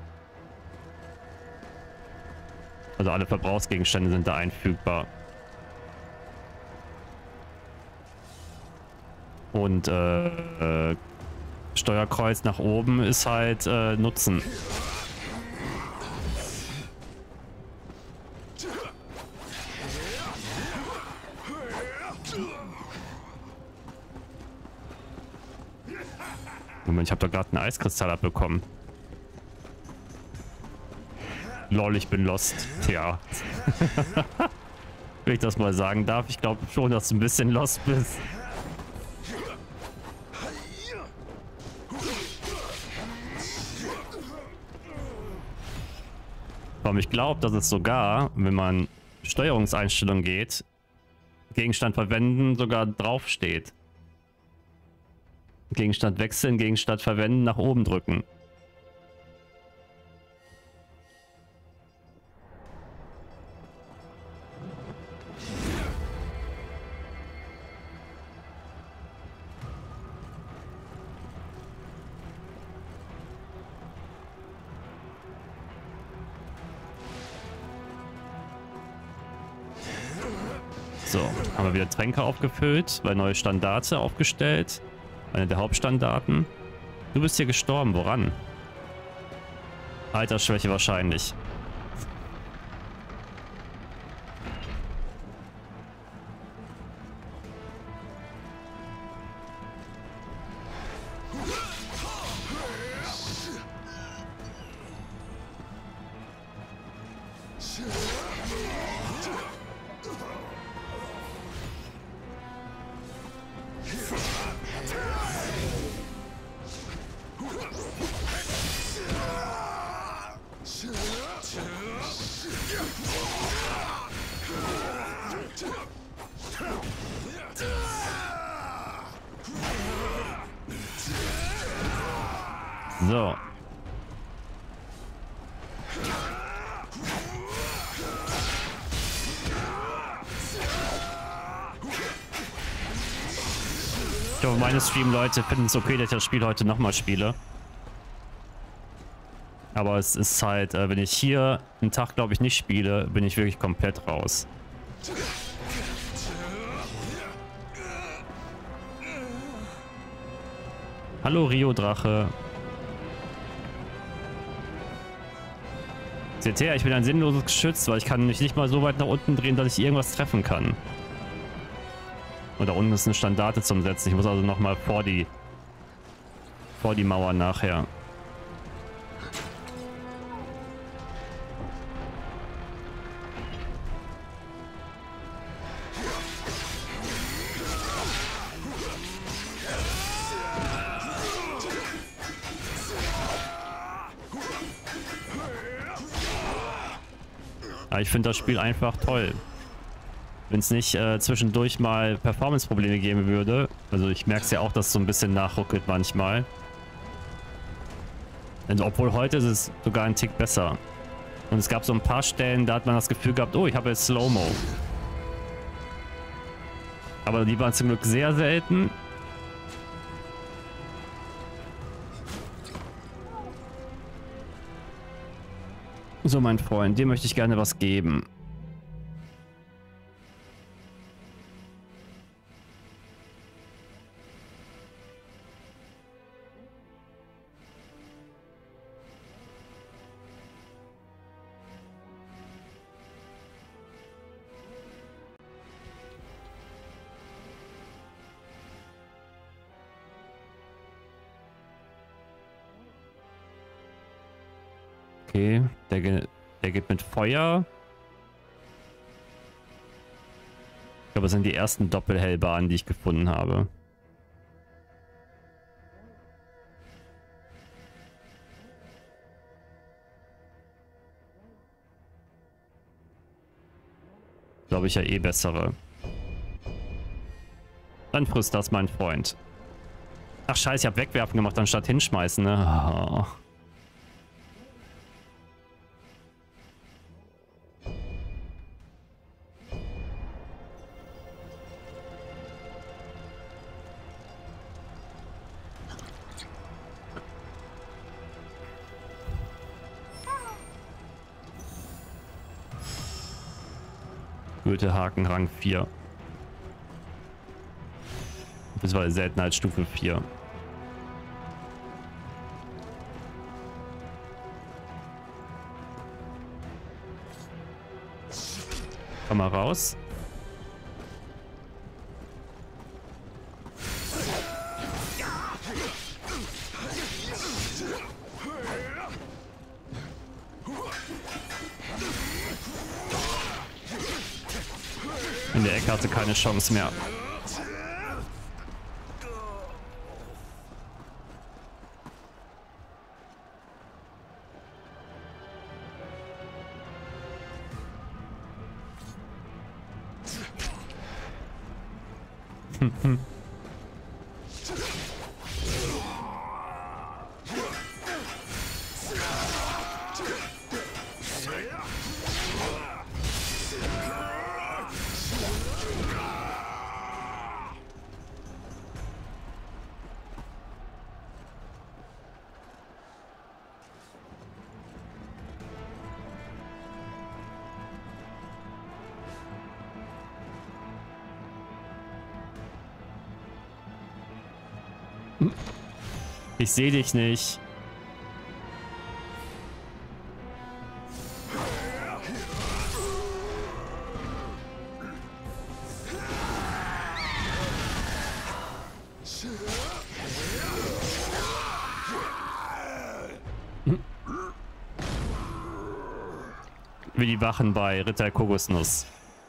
Also alle Verbrauchsgegenstände sind da einfügbar. Und Steuerkreuz nach oben ist halt Nutzen. Moment, ich habe da gerade einen Eiskristall abbekommen. Lol, ich bin lost. Tja. Wenn ich das mal sagen darf, ich glaube schon, dass du ein bisschen lost bist. Aber ich glaube, dass es sogar, wenn man Steuerungseinstellungen geht, Gegenstand verwenden sogar draufsteht. Gegenstand wechseln, Gegenstand verwenden, nach oben drücken. So, haben wir wieder Tränke aufgefüllt, zwei neue Standarte aufgestellt. Eine der Hauptstanddaten. Du bist hier gestorben, woran? Altersschwäche wahrscheinlich. So. Ich hoffe, meine Stream-Leute finden es okay, dass ich das Spiel heute nochmal spiele. Aber es ist halt, wenn ich hier einen Tag, glaube ich, nicht spiele, bin ich wirklich komplett raus. Hallo Rio-Drache. Seht her, ich bin ein sinnloses Geschütz, weil ich kann mich nicht mal so weit nach unten drehen, dass ich irgendwas treffen kann. Und da unten ist eine Standarte zum Setzen. Ich muss also nochmal vor die Mauer nachher. Aber ich finde das Spiel einfach toll. Wenn es nicht zwischendurch mal Performance-Probleme geben würde. Also ich merke es ja auch, dass es so ein bisschen nachruckelt manchmal. Und obwohl heute ist es sogar ein Tick besser. Und es gab so ein paar Stellen, da hat man das Gefühl gehabt, oh, ich habe jetzt Slow-Mo. Aber die waren zum Glück sehr selten. So, mein Freund, dir möchte ich gerne was geben. Okay, der geht mit Feuer. Ich glaube, das sind die ersten Doppelhellbahnen, die ich gefunden habe. Glaube ich ja eh bessere. Dann frisst das, mein Freund. Ach scheiße, ich habe wegwerfen gemacht, anstatt hinschmeißen, ne? Oh. Gürtelhaken Rang 4. Das war Seltenheitsstufe 4. komm mal raus. In der Ecke hatte keine Chance mehr. Ich sehe dich nicht. Wie die Wachen bei Ritter Kokosnuss.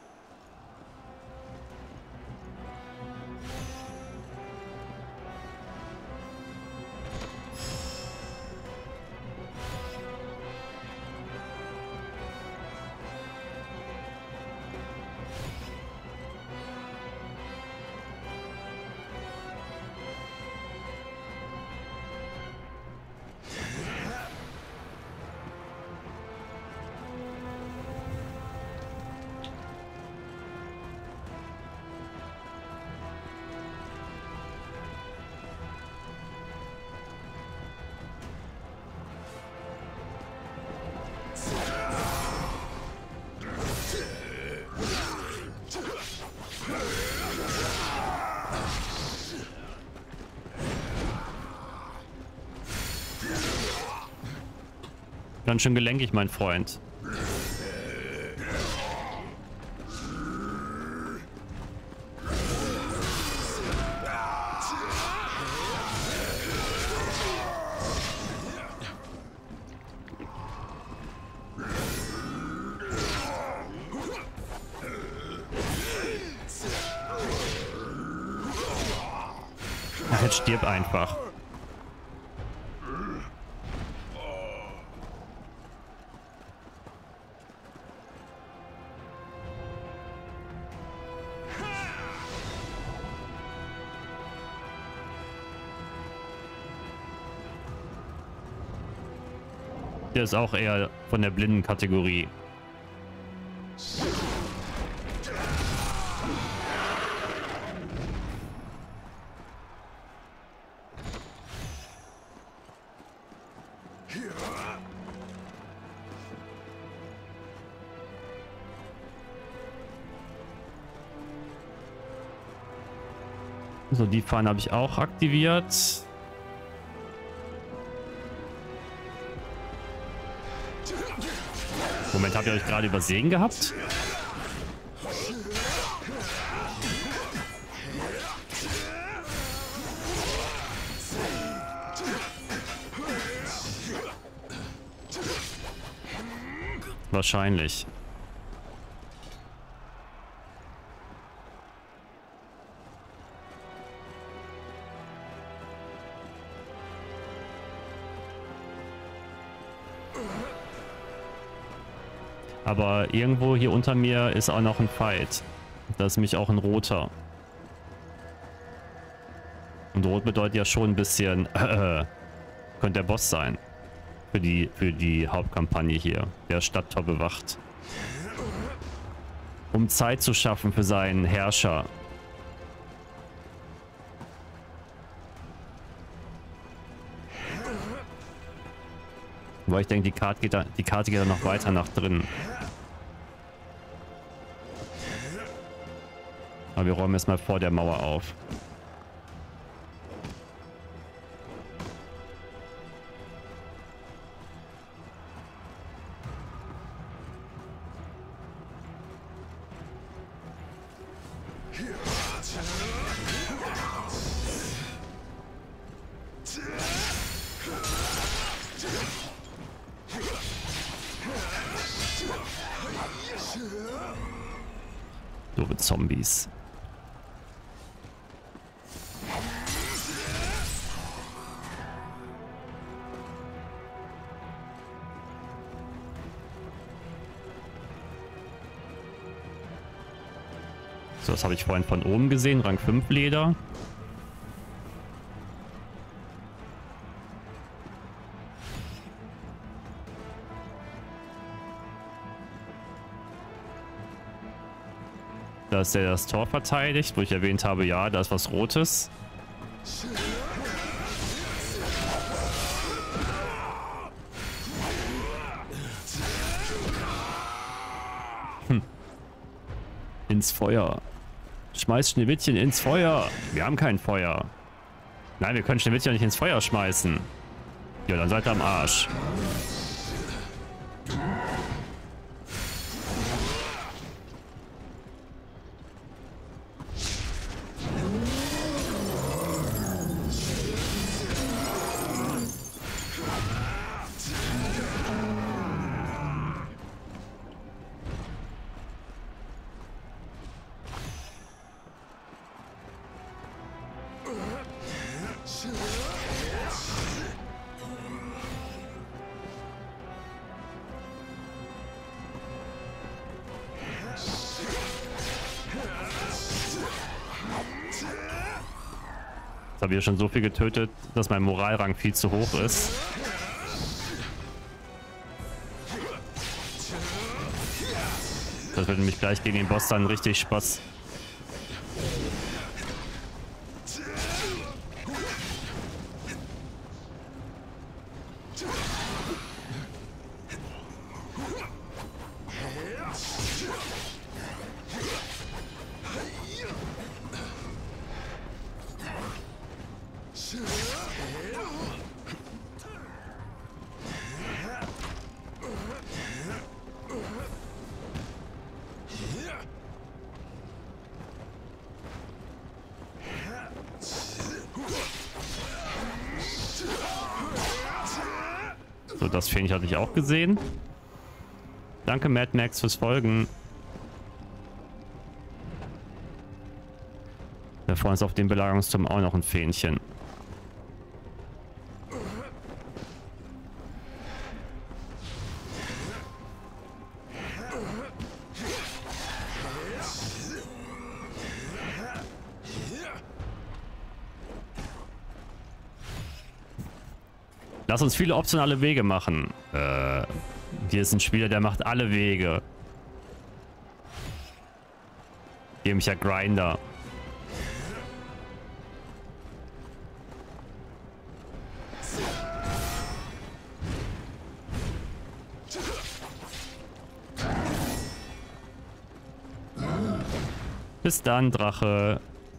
Ganz schön gelenkig, mein Freund. Ach, jetzt stirb einfach. Der ist auch eher von der blinden Kategorie. So, die Fahne habe ich auch aktiviert. Moment, habt ihr euch gerade übersehen gehabt? Wahrscheinlich. Aber irgendwo hier unter mir ist auch noch ein Fight. Da ist nämlich auch ein roter. Und rot bedeutet ja schon ein bisschen, könnte der Boss sein. Für die Hauptkampagne hier. Der Stadttor bewacht. Um Zeit zu schaffen für seinen Herrscher. Weil ich denke, die Karte geht da noch weiter nach drinnen. Aber wir räumen jetzt mal vor der Mauer auf. doofe Zombies. So, das habe ich vorhin von oben gesehen. Rang 5 Leder. Da ist der das Tor verteidigt, wo ich erwähnt habe, ja, da ist was Rotes. Ins Feuer. Schmeiß Schneewittchen ins Feuer. Wir haben kein Feuer. Nein, wir können Schneewittchen nicht ins Feuer schmeißen. Ja, dann seid ihr am Arsch. Jetzt habe ich schon so viel getötet, dass mein Moralrang viel zu hoch ist. Das wird nämlich gleich gegen den Boss dann richtig Spaß. So, das Fähnchen hatte ich auch gesehen. Danke Mad Max fürs Folgen. Da vorne ist auf dem Belagerungsturm auch noch ein Fähnchen. Lass uns viele optionale Wege machen. Hier ist ein Spieler, der macht alle Wege. Dämlicher Grinder. Bis dann, Drache.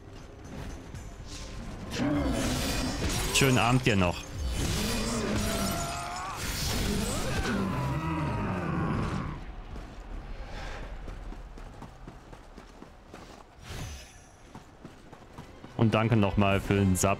Schönen Abend dir noch. Und danke nochmal für den Sub.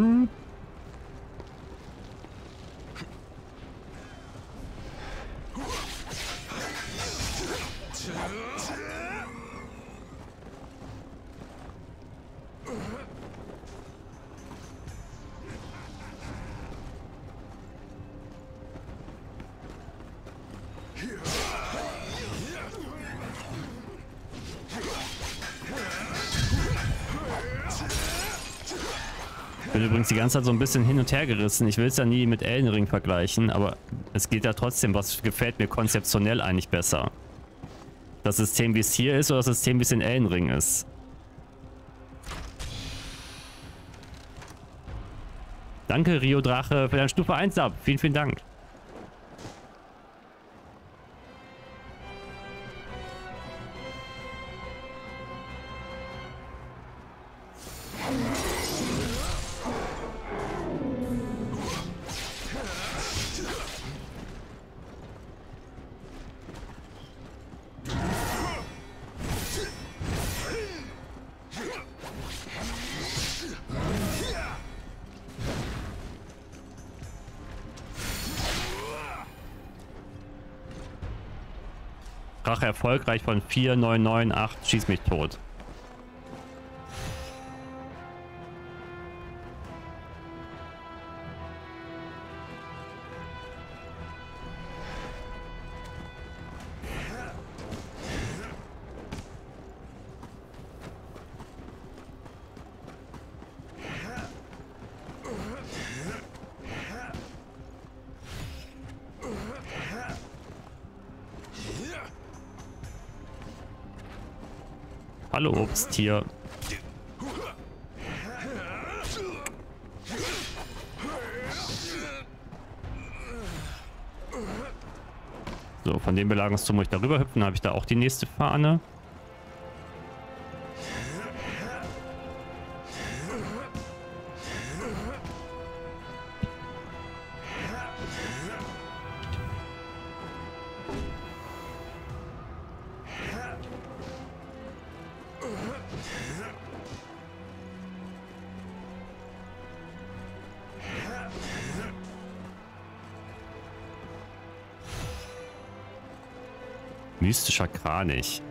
Ich bin übrigens die ganze Zeit so ein bisschen hin und her gerissen. Ich will es ja nie mit Elden Ring vergleichen, aber es geht ja trotzdem, was gefällt mir konzeptionell eigentlich besser. Das System, wie es hier ist, oder das System, wie es in Elden Ring ist. Danke, Rio Drache, für deinen Stufe 1 Sub. Vielen, vielen Dank. Rache erfolgreich von 4998. Schieß mich tot. Hallo Obsttier. So, von dem Belagerungsturm muss ich darüber hüpfen, habe ich da auch die nächste Fahne. Mystischer Kranich.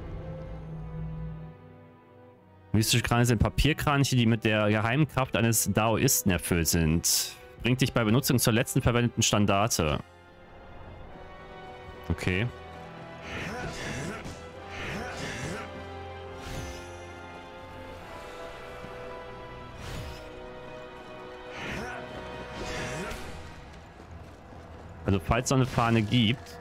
Mystische Kraniche sind Papierkraniche, die mit der geheimen Kraft eines Daoisten erfüllt sind. Bringt dich bei Benutzung zur letzten verwendeten Standarte. Okay. Also falls es so eine Fahne gibt.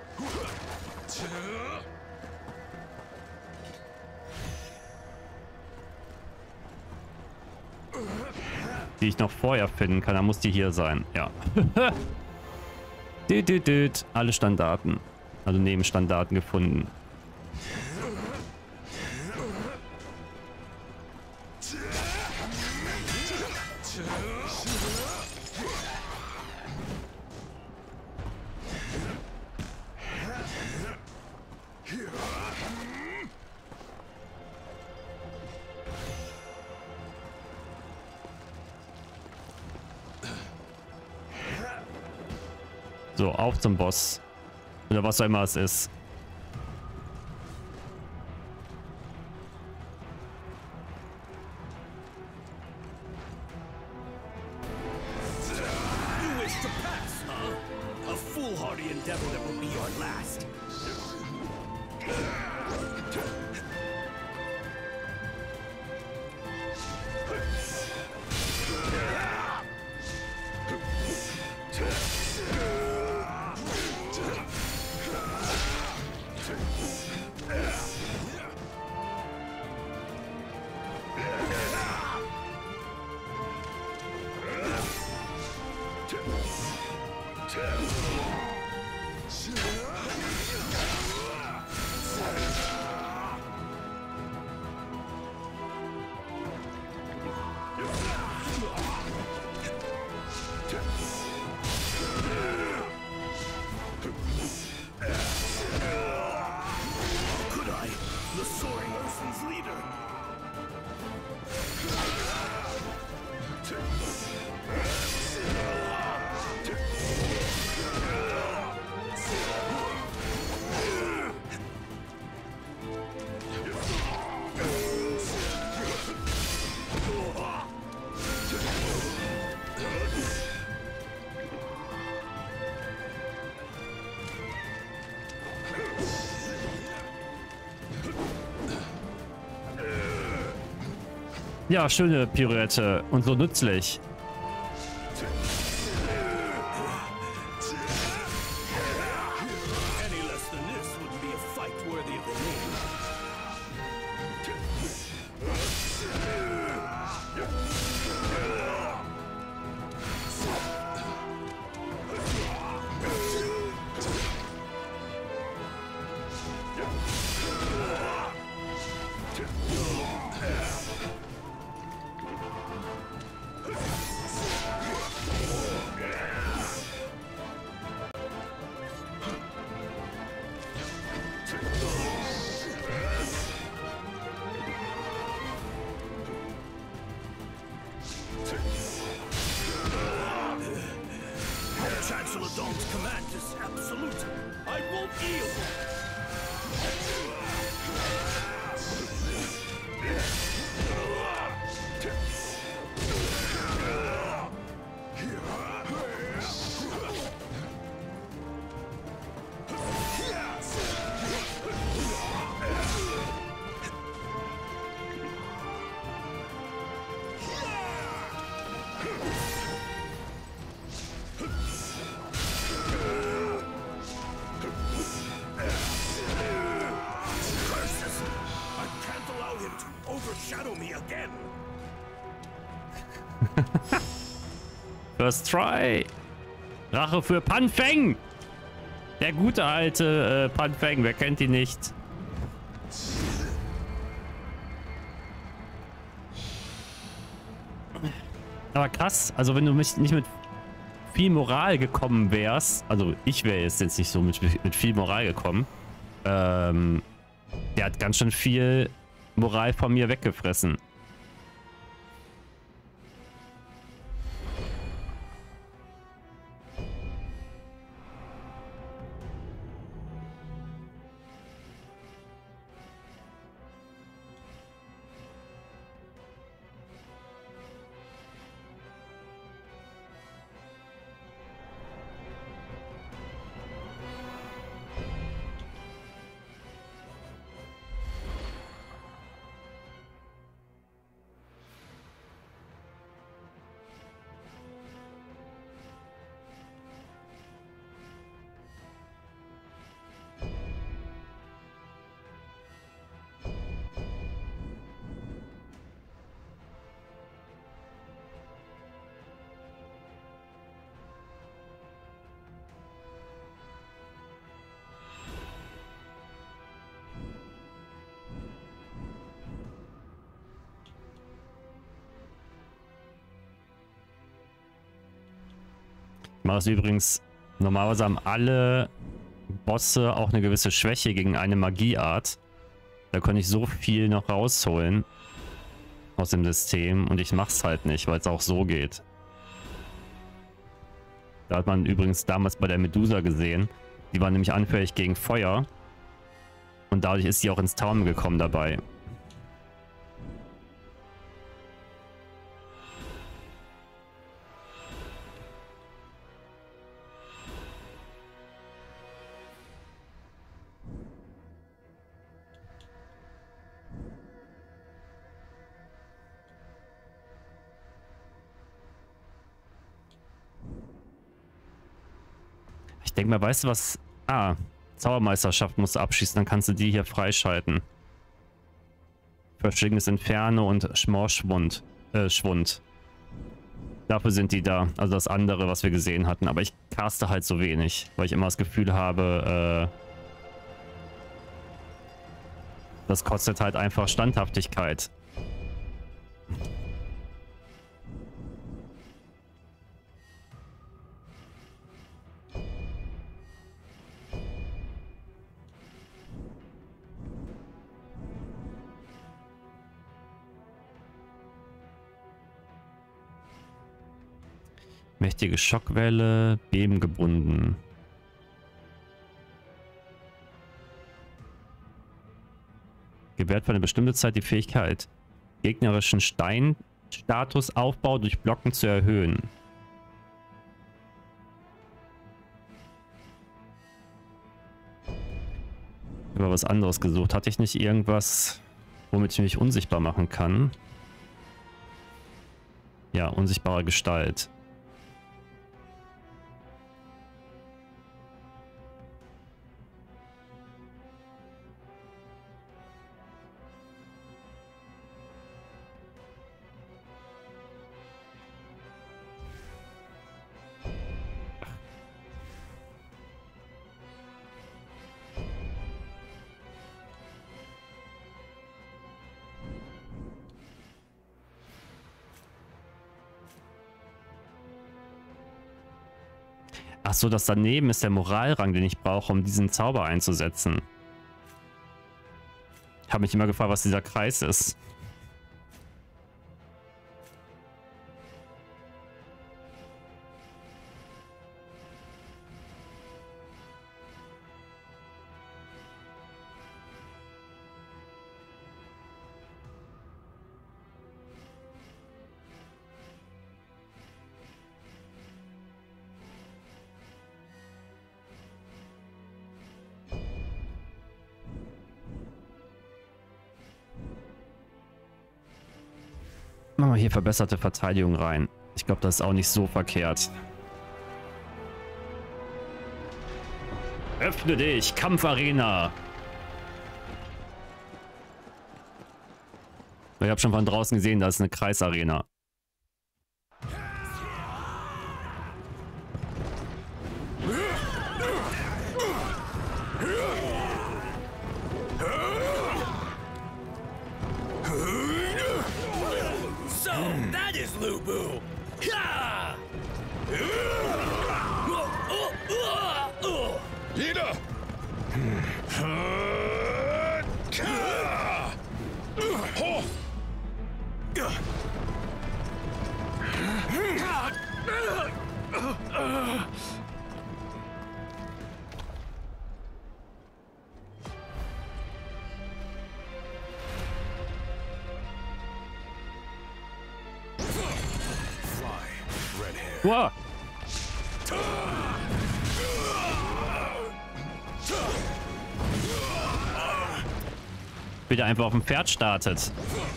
Die ich noch vorher finden kann, dann muss die hier sein. Ja. Alle Standarten. Also Nebenstandarten gefunden. So, auf zum Boss. Oder was auch immer es ist. You wish to pass, huh? A foolhardy endeavor that will be your last. Ja, schöne Pirouette und so nützlich. Chancellor Dome's command is absolute. I won't yield. Overshadow me again. First try. Rache für Pan Feng. Der gute alte Pan Feng. Wer kennt ihn nicht? Aber krass. Also wenn du nicht mit viel Moral gekommen wärst. Also ich wäre jetzt nicht so mit viel Moral gekommen. Der hat ganz schön viel Moral von mir weggefressen. Ich mache es übrigens, normalerweise haben alle Bosse auch eine gewisse Schwäche gegen eine Magieart. Da kann ich so viel noch rausholen aus dem System und ich mache es halt nicht, weil es auch so geht. Da hat man übrigens damals bei der Medusa gesehen, die war nämlich anfällig gegen Feuer und dadurch ist sie auch ins Taumeln gekommen dabei. Ich denke mal, weißt du was? Ah, Zaubermeisterschaft musst du abschließen, dann kannst du die hier freischalten. Verschlingendes Inferno und Schmorschwund. Schwund. Dafür sind die da. Also das andere, was wir gesehen hatten. Aber ich caste halt so wenig, weil ich immer das Gefühl habe, das kostet halt einfach Standhaftigkeit. Mächtige Schockwelle, Beben gebunden. Gewährt für eine bestimmte Zeit die Fähigkeit, gegnerischen Steinstatusaufbau durch Blocken zu erhöhen. Ich habe was anderes gesucht. Hatte ich nicht irgendwas, womit ich mich unsichtbar machen kann? Ja, unsichtbare Gestalt. Ach so, das daneben ist der Moralrang, den ich brauche, um diesen Zauber einzusetzen. Ich habe mich immer gefragt, was dieser Kreis ist. Machen wir hier verbesserte Verteidigung rein. Ich glaube, das ist auch nicht so verkehrt. Öffne dich, Kampfarena! Ich habe schon von draußen gesehen, das ist eine Kreisarena. So, that is Lubu! Ha! Jeder! Wow. Wieder einfach auf dem Pferd startet.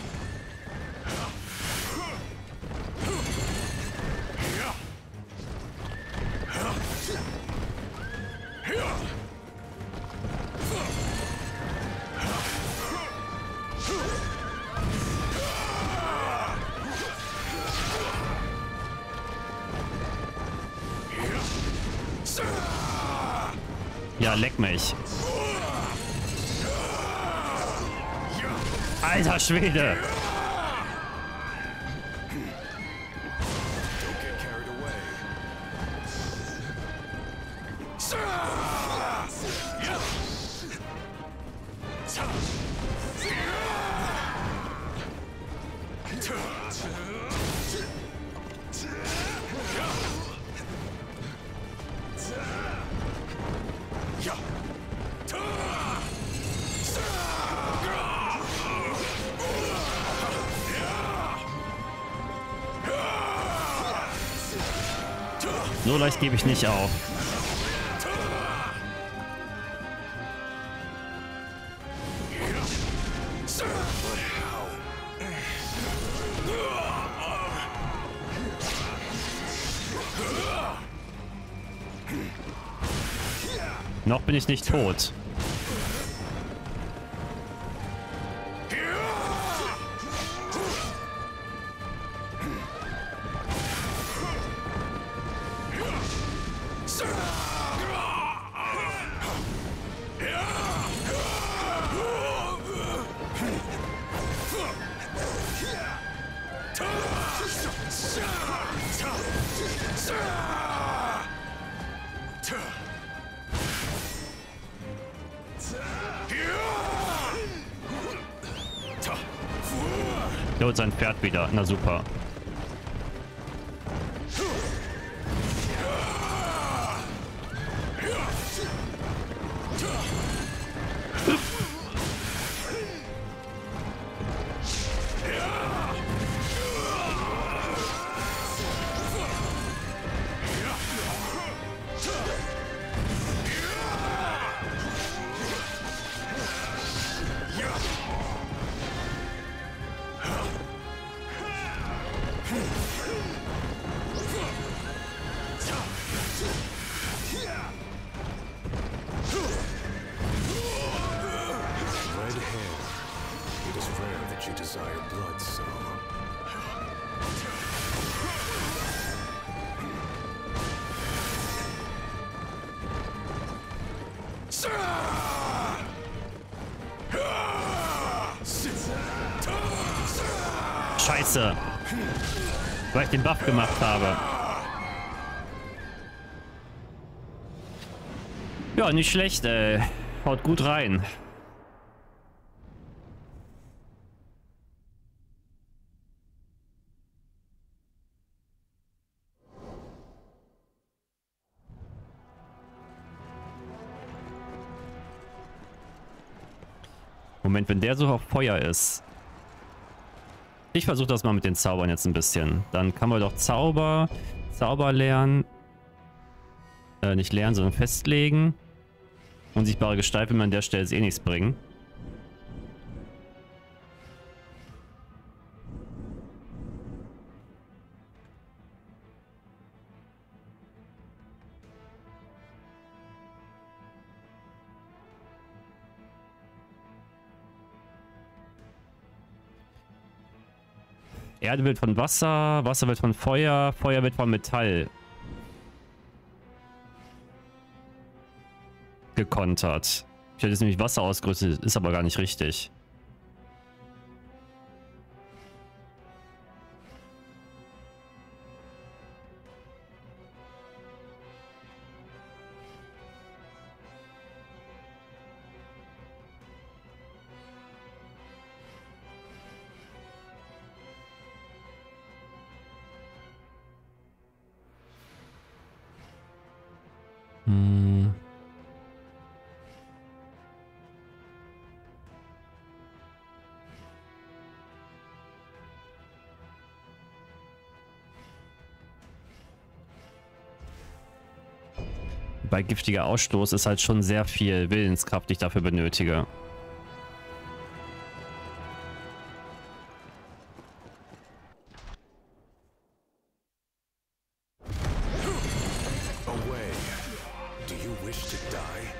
Ja, leck mich. Alter Schwede. So leicht gebe ich nicht auf. Noch bin ich nicht tot. Der holt sein Pferd wieder. Na super. Scheiße. Weil ich den Buff gemacht habe. Ja, nicht schlecht, ey. Haut gut rein. Moment, wenn der so auf Feuer ist. Ich versuche das mal mit den Zaubern jetzt ein bisschen. Dann kann man doch Zauber lernen. Nicht lernen, sondern festlegen. Unsichtbare Gestalt will man an der Stelle eh nichts bringen. Erde wird von Wasser, Wasser wird von Feuer, Feuer wird von Metall gekontert. Ich hätte jetzt nämlich Wasser ausgerüstet, ist aber gar nicht richtig. Bei giftiger Ausstoß ist halt schon sehr viel Willenskraft, die ich dafür benötige. Away. Do you wish to die?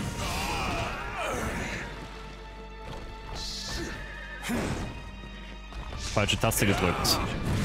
Falsche Taste gedrückt.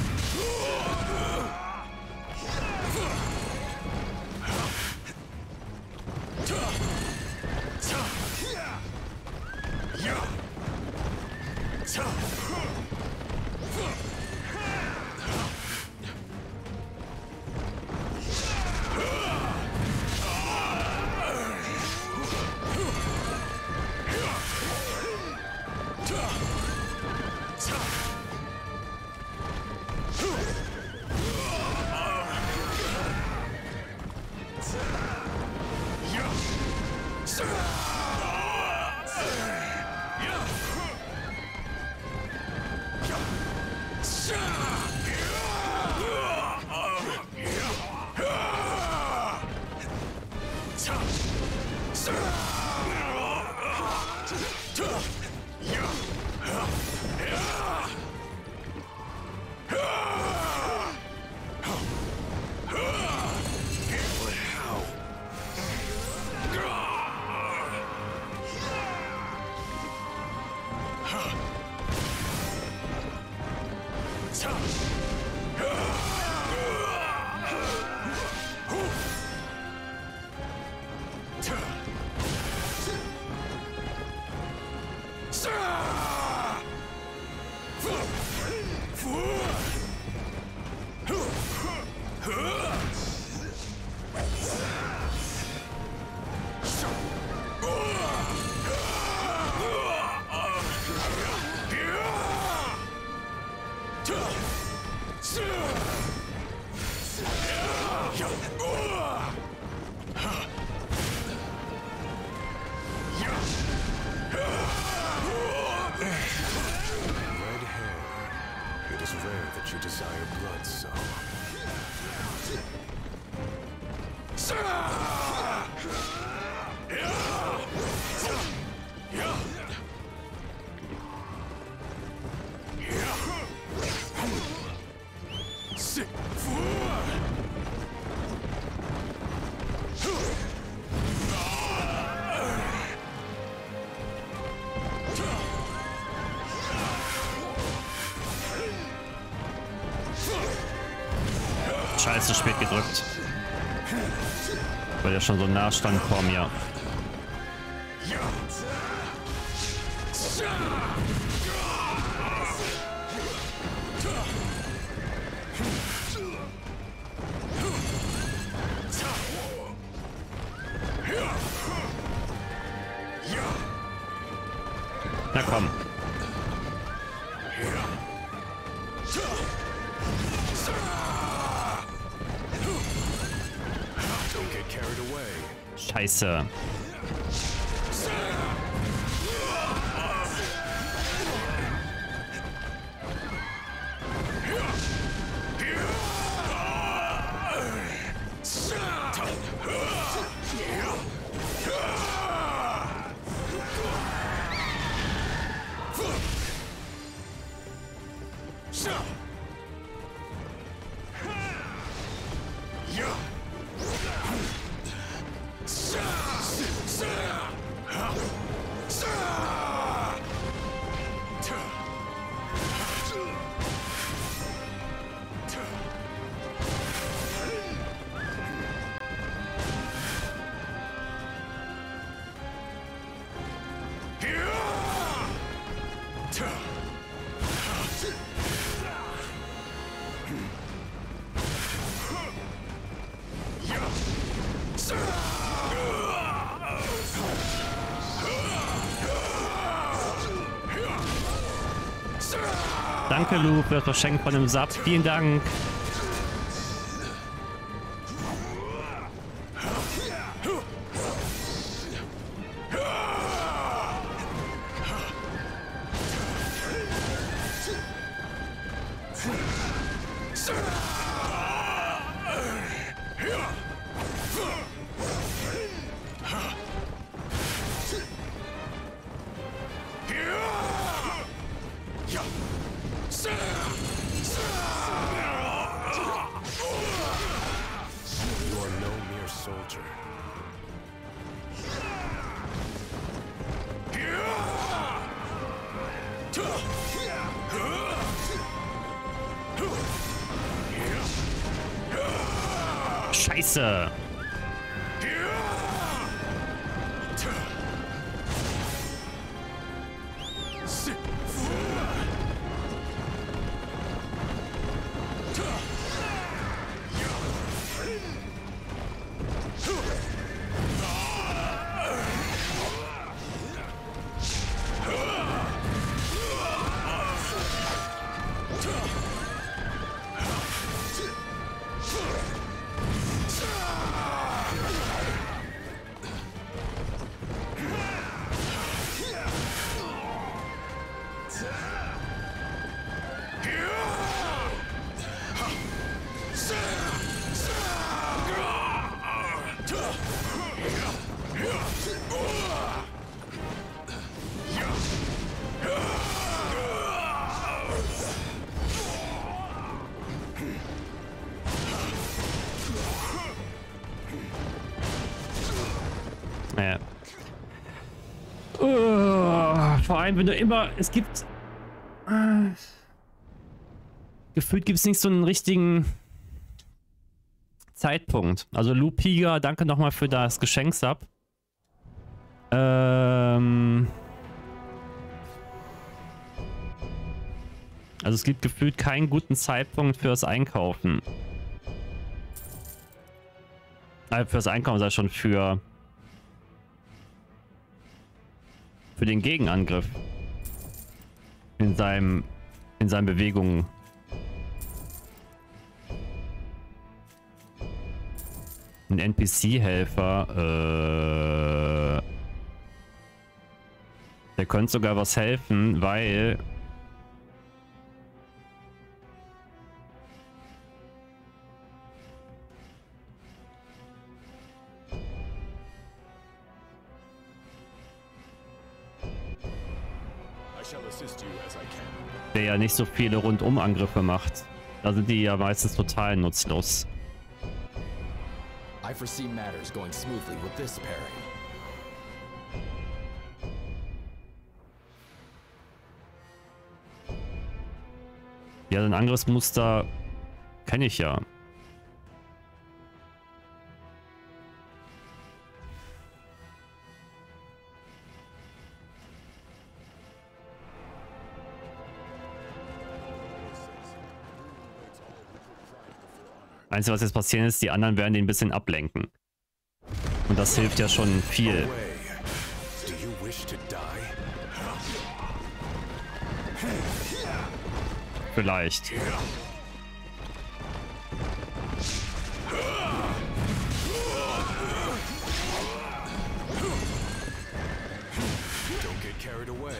Scheiße, spät gedrückt. Weil er schon so nah stand vor mir. Na komm. Scheiße. Danke, Lu, für das Verschenken von dem Sub. Vielen Dank. Scheiße. Ja. Vor allem, wenn du immer... Es gibt... gefühlt gibt es nicht so einen richtigen Zeitpunkt. Also Lupiga, danke nochmal für das Geschenksub. Also es gibt gefühlt keinen guten Zeitpunkt fürs Einkaufen. Fürs Einkaufen sei schon für den Gegenangriff in seinen Bewegungen. Ein NPC-Helfer, der könnte sogar was helfen, weil der ja nicht so viele Rundumangriffe macht. Da sind die ja meistens total nutzlos. I foresee matters going smoothly with this parry. Ja, ein Angriffsmuster kenne ich ja. Einzige, was jetzt passieren ist, die anderen werden den ein bisschen ablenken. Und das hilft ja schon viel. Vielleicht. Don't get carried away.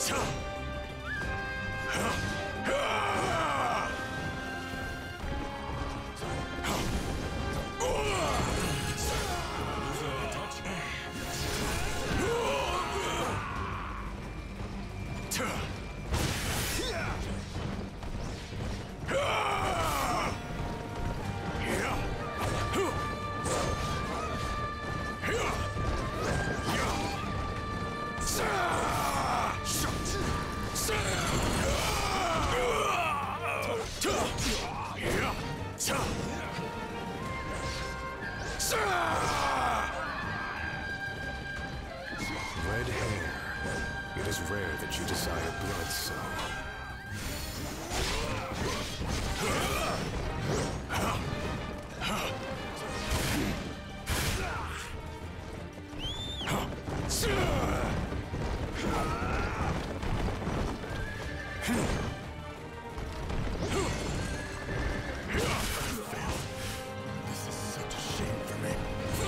Red hair. It is rare that you desire blood so. This is such a shame for me.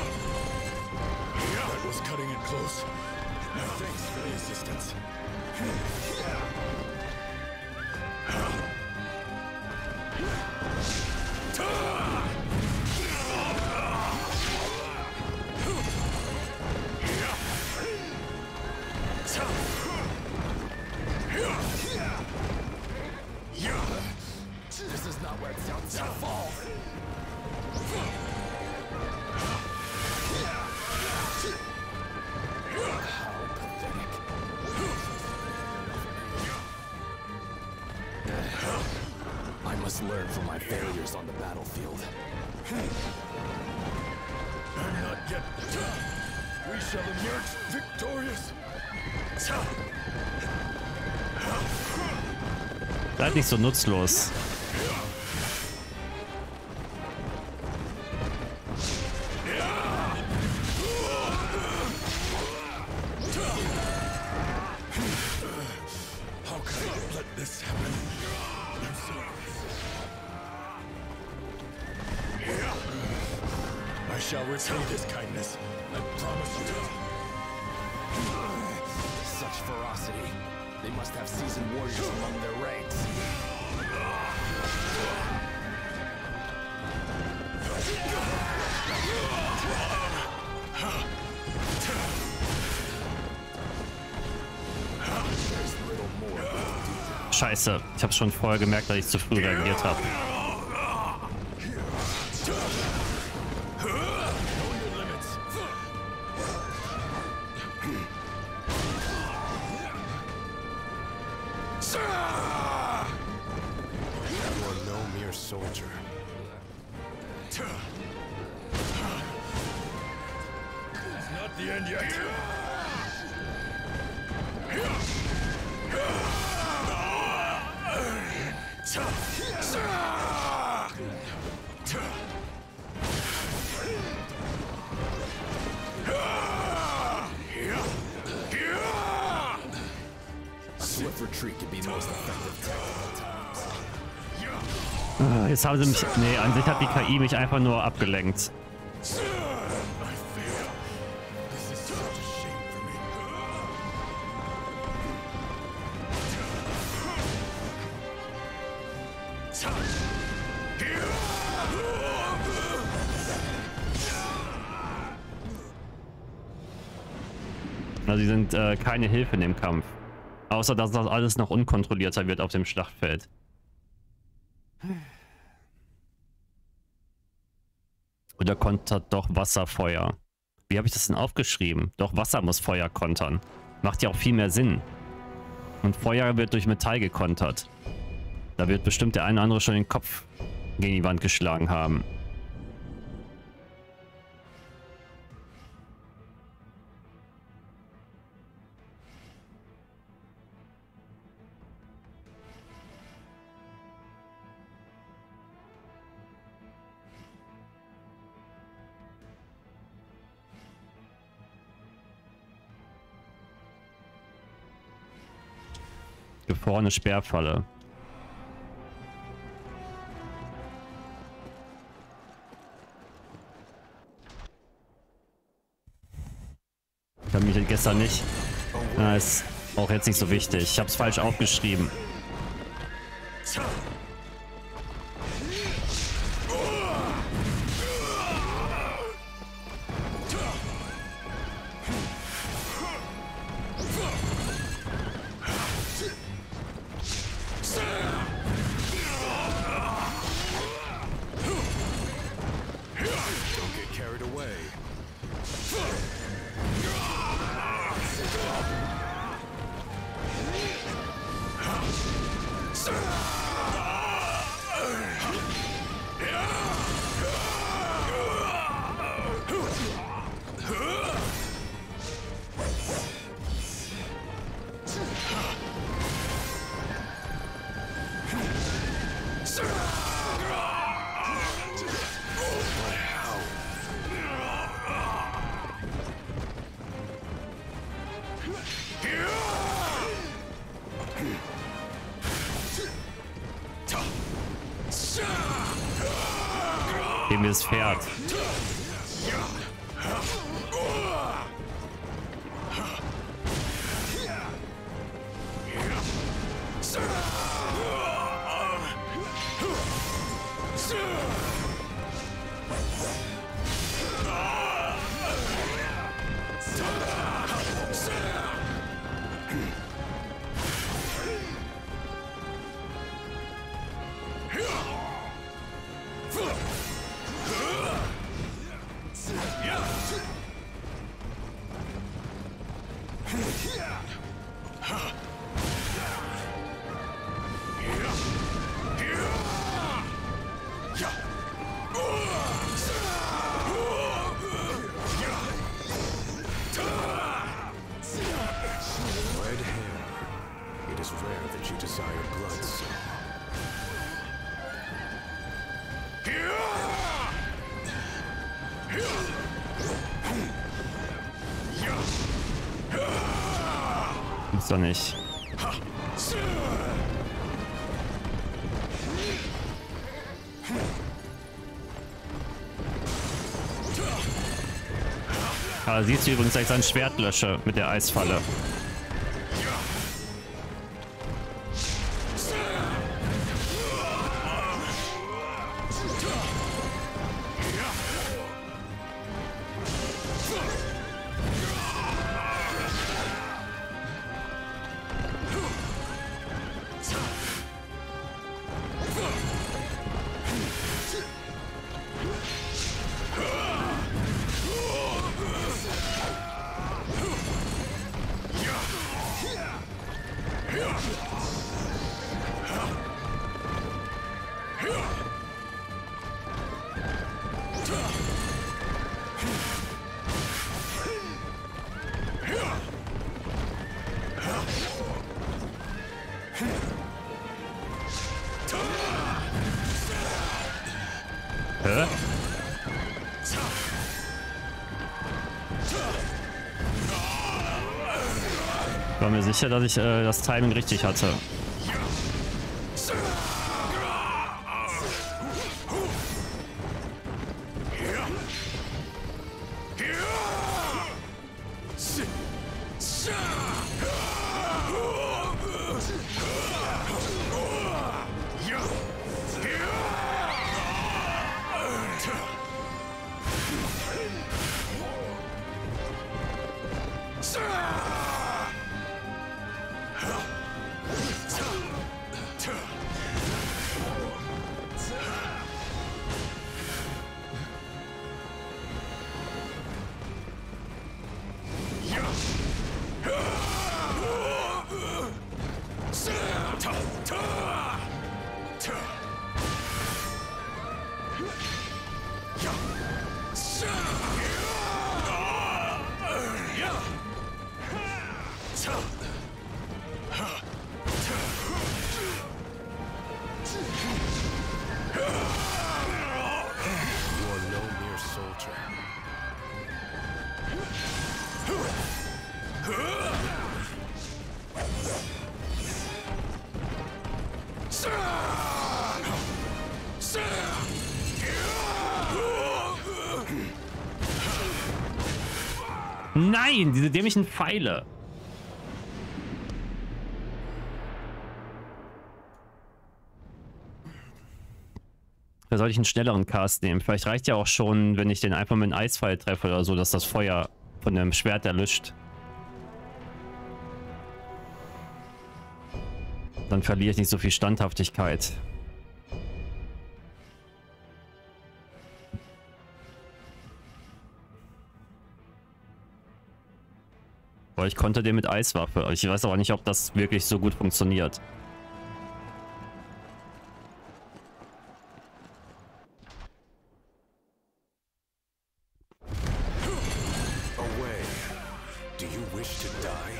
That was cutting it close. Thanks for the assistance. This is not where it sounds to fall. How pathetic. I must learn from my failures on the battlefield. I'm not yet done. We shall emerge victorious. Seid nicht so nutzlos. How could I let this happen? I'm sorry. I shall repay this kindness. I promise you. Such ferocity. They must have seasoned warriors among their ranks. Scheiße, ich habe schon vorher gemerkt, dass ich zu früh reagiert habe. You are no mere soldier. It's not the end yet. Swift retreat could be the most effective tactic at times. Jetzt haben sie mich... Nee, an sich hat die KI mich einfach nur abgelenkt. I failed. This is such a shame for me. Also sie sind keine Hilfe in dem Kampf. Außer, dass das alles noch unkontrollierter wird auf dem Schlachtfeld. Oder kontert doch Wasser Feuer? Wie habe ich das denn aufgeschrieben? Doch Wasser muss Feuer kontern. Macht ja auch viel mehr Sinn. Und Feuer wird durch Metall gekontert. Da wird bestimmt der eine oder andere schon den Kopf gegen die Wand geschlagen haben. Gefrorene Sperrfalle. Ich habe mich gestern nicht... Nice. Auch jetzt nicht so wichtig. Ich habe es falsch aufgeschrieben. Geben wir das Pferd. Gibt's doch nicht. Da siehst du übrigens, dass ich sein Schwert lösche mit der Eisfalle. Hä? Ich war mir sicher, dass ich das Timing richtig hatte. Nein, diese dämlichen Pfeile. Da sollte ich einen schnelleren Cast nehmen. Vielleicht reicht ja auch schon, wenn ich den einfach mit einem Eispfeil treffe oder so, dass das Feuer von dem Schwert erlischt. Dann verliere ich nicht so viel Standhaftigkeit. Aber ich konnte den mit Eiswaffe. Ich weiß aber nicht, ob das wirklich so gut funktioniert. Away. Do you wish to die?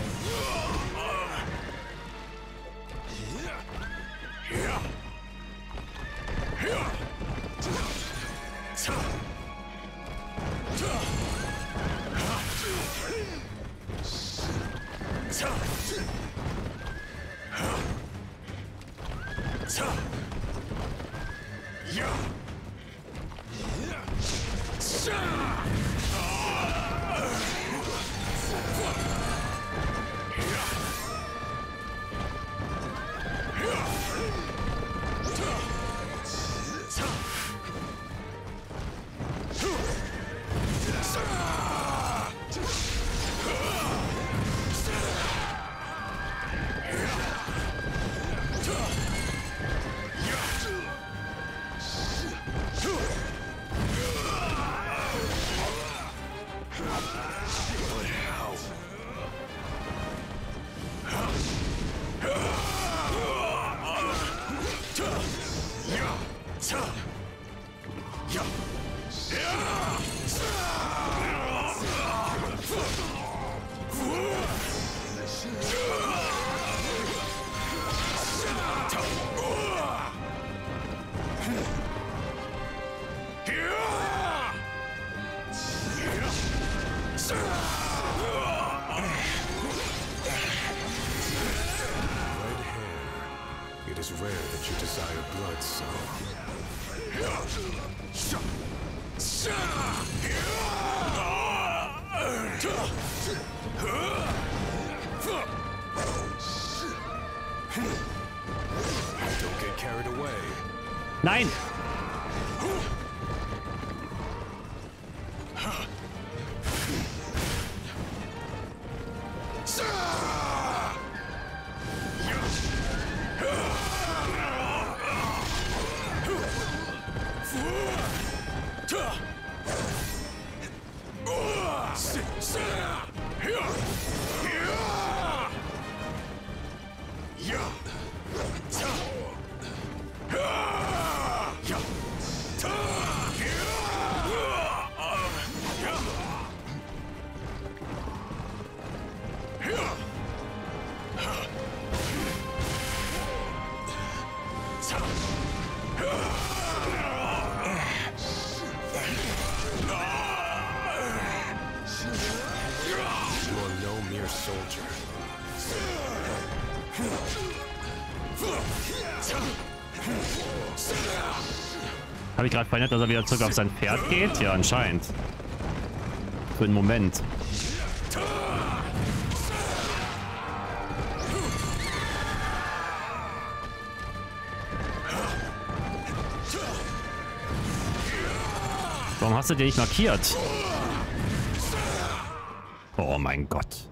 It is rare that you desire blood so. Don't get carried away. Nein! Habe ich gerade verhindert, dass er wieder zurück auf sein Pferd geht? Ja, anscheinend. Für einen Moment. Warum hast du den nicht markiert? Oh mein Gott.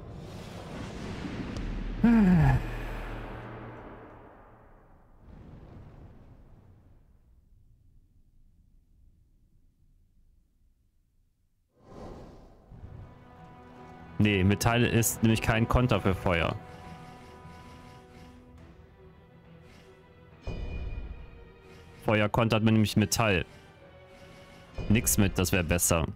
Nee, Metall ist nämlich kein Konter für Feuer. Feuer kontert man nämlich Metall. Nix mit, das wäre besser.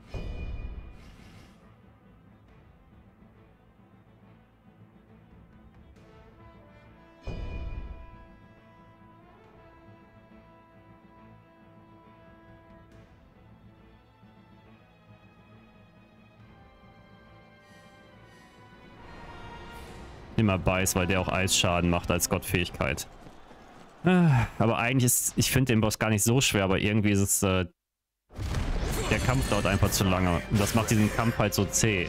Immer Beiß, weil der auch Eisschaden macht als Gottfähigkeit. Aber eigentlich ist, ich finde den Boss gar nicht so schwer, aber irgendwie ist es, der Kampf dauert einfach zu lange. Und das macht diesen Kampf halt so zäh.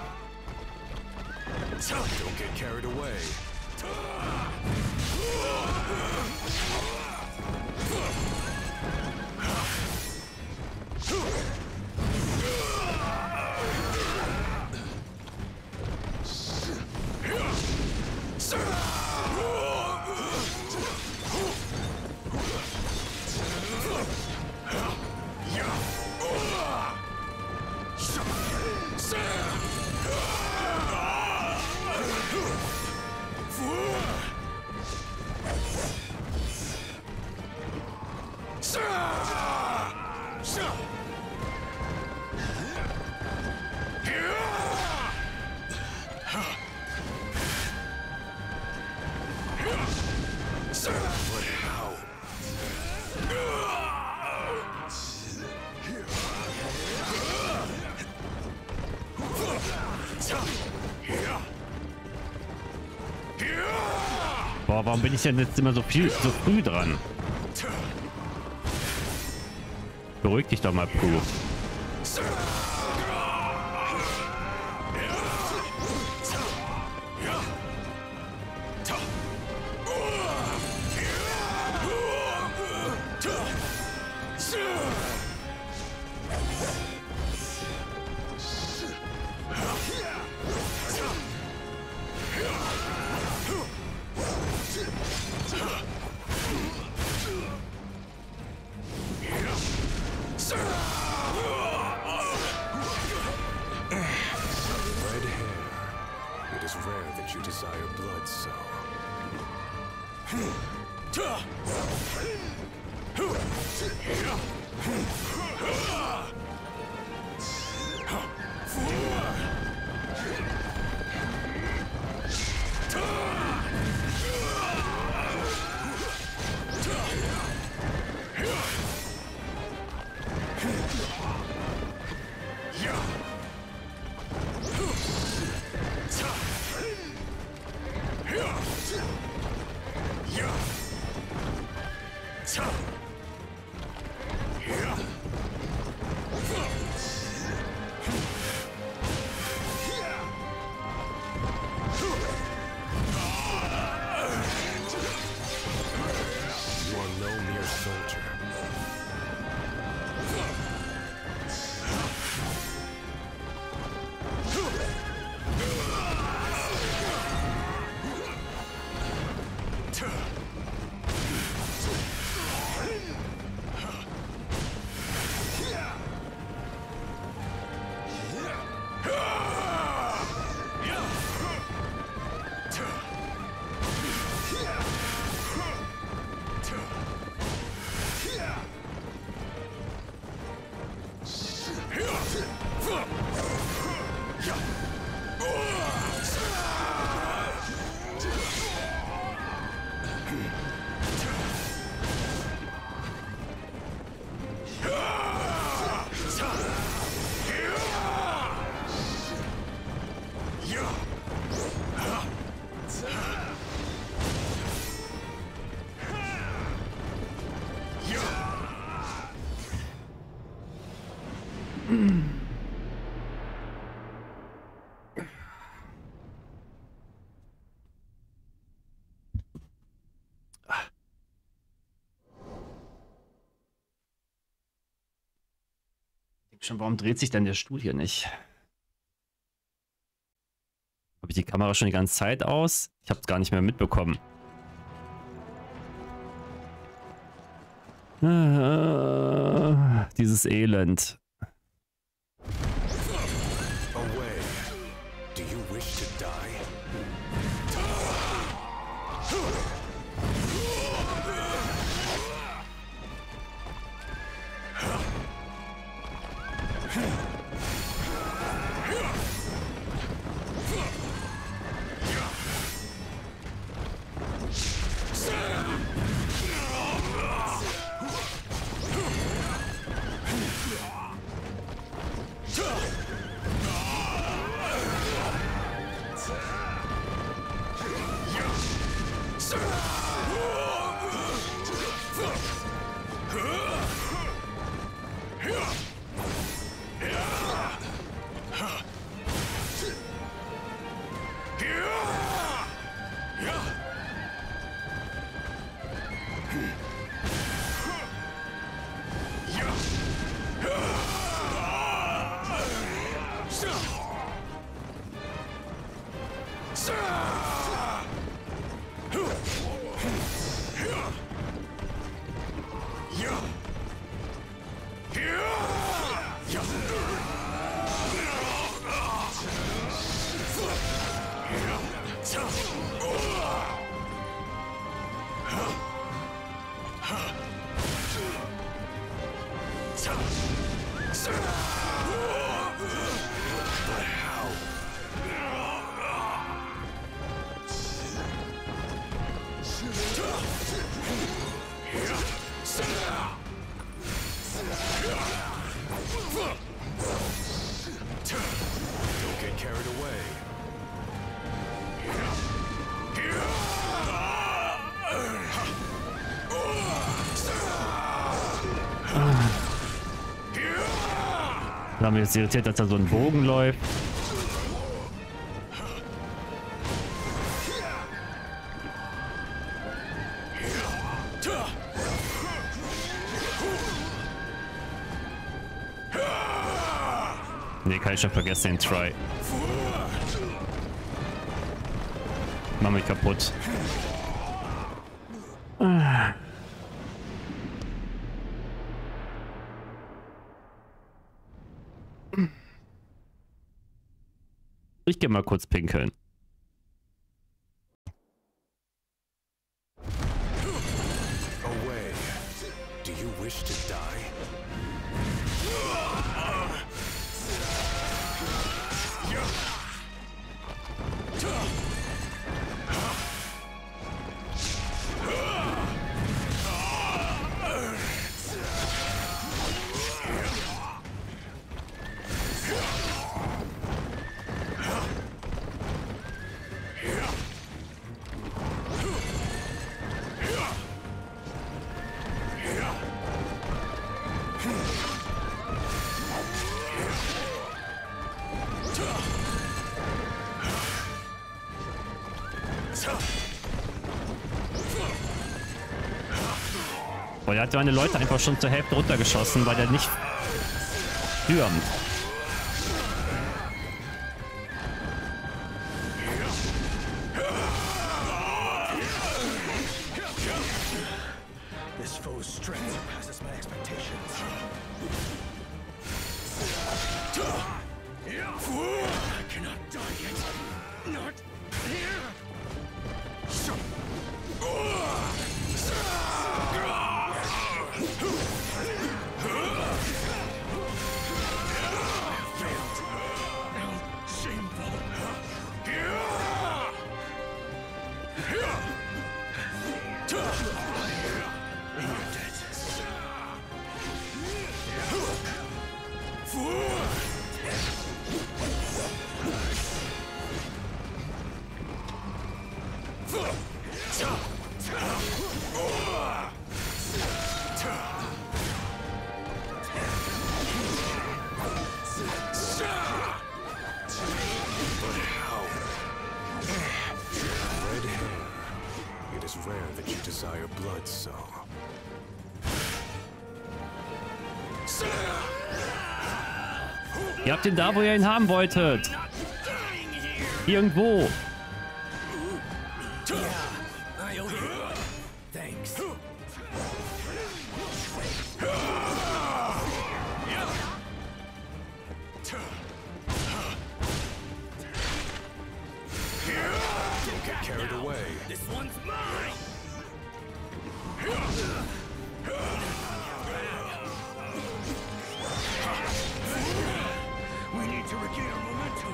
Don't get carried away. Boah, warum bin ich denn jetzt immer so früh dran? Beruhig dich doch mal, Pooh. Schon, warum dreht sich denn der Stuhl hier nicht? Habe ich die Kamera schon die ganze Zeit aus? Ich habe es gar nicht mehr mitbekommen. Dieses Elend. Sir! Don't get carried away. Da haben wir jetzt irritiert, dass da so ein Bogen läuft. Nee, kann ich schon vergessen, den Try. Mach mich kaputt. Ich geh mal kurz pinkeln. Away. Do you wish to die? Boah, der hat meine Leute einfach schon zur Hälfte runtergeschossen, weil der nicht stürmt. This foe's strength surpasses my expectations. I cannot die yet. Not here. Rare that you desire blood so. Ihr habt ihn da, wo ihr ihn haben wolltet. Irgendwo. I owe you. Thanks. Don't get carried away. This one's mine. We need to regain our momentum.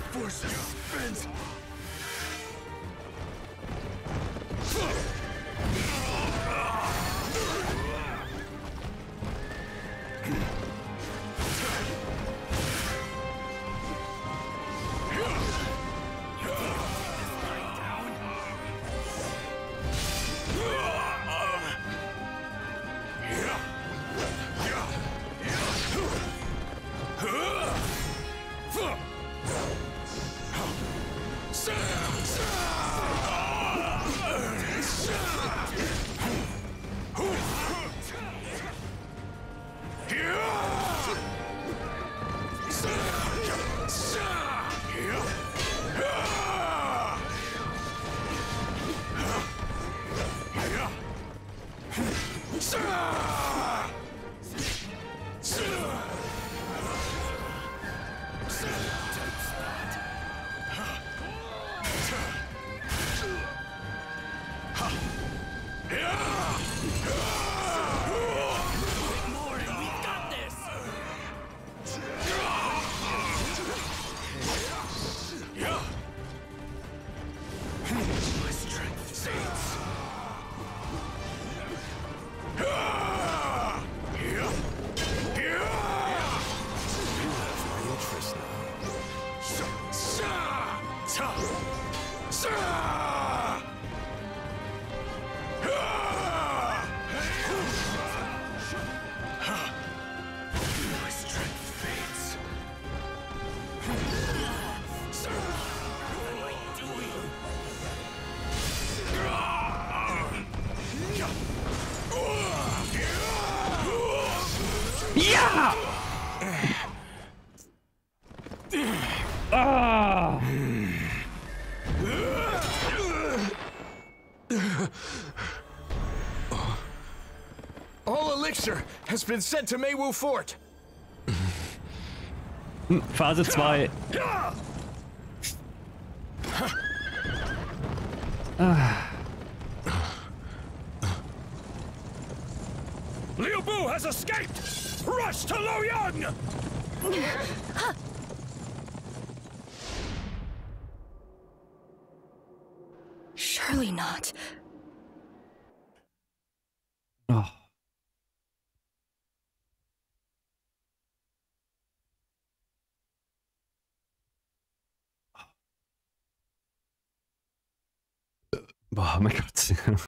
for suspense. Ja! Ah! All elixir has been sent to Maywu Fort. Phase 2. Liu Bu has escaped! Rush to Luoyang! Surely not. Oh. Boah, mein Gott.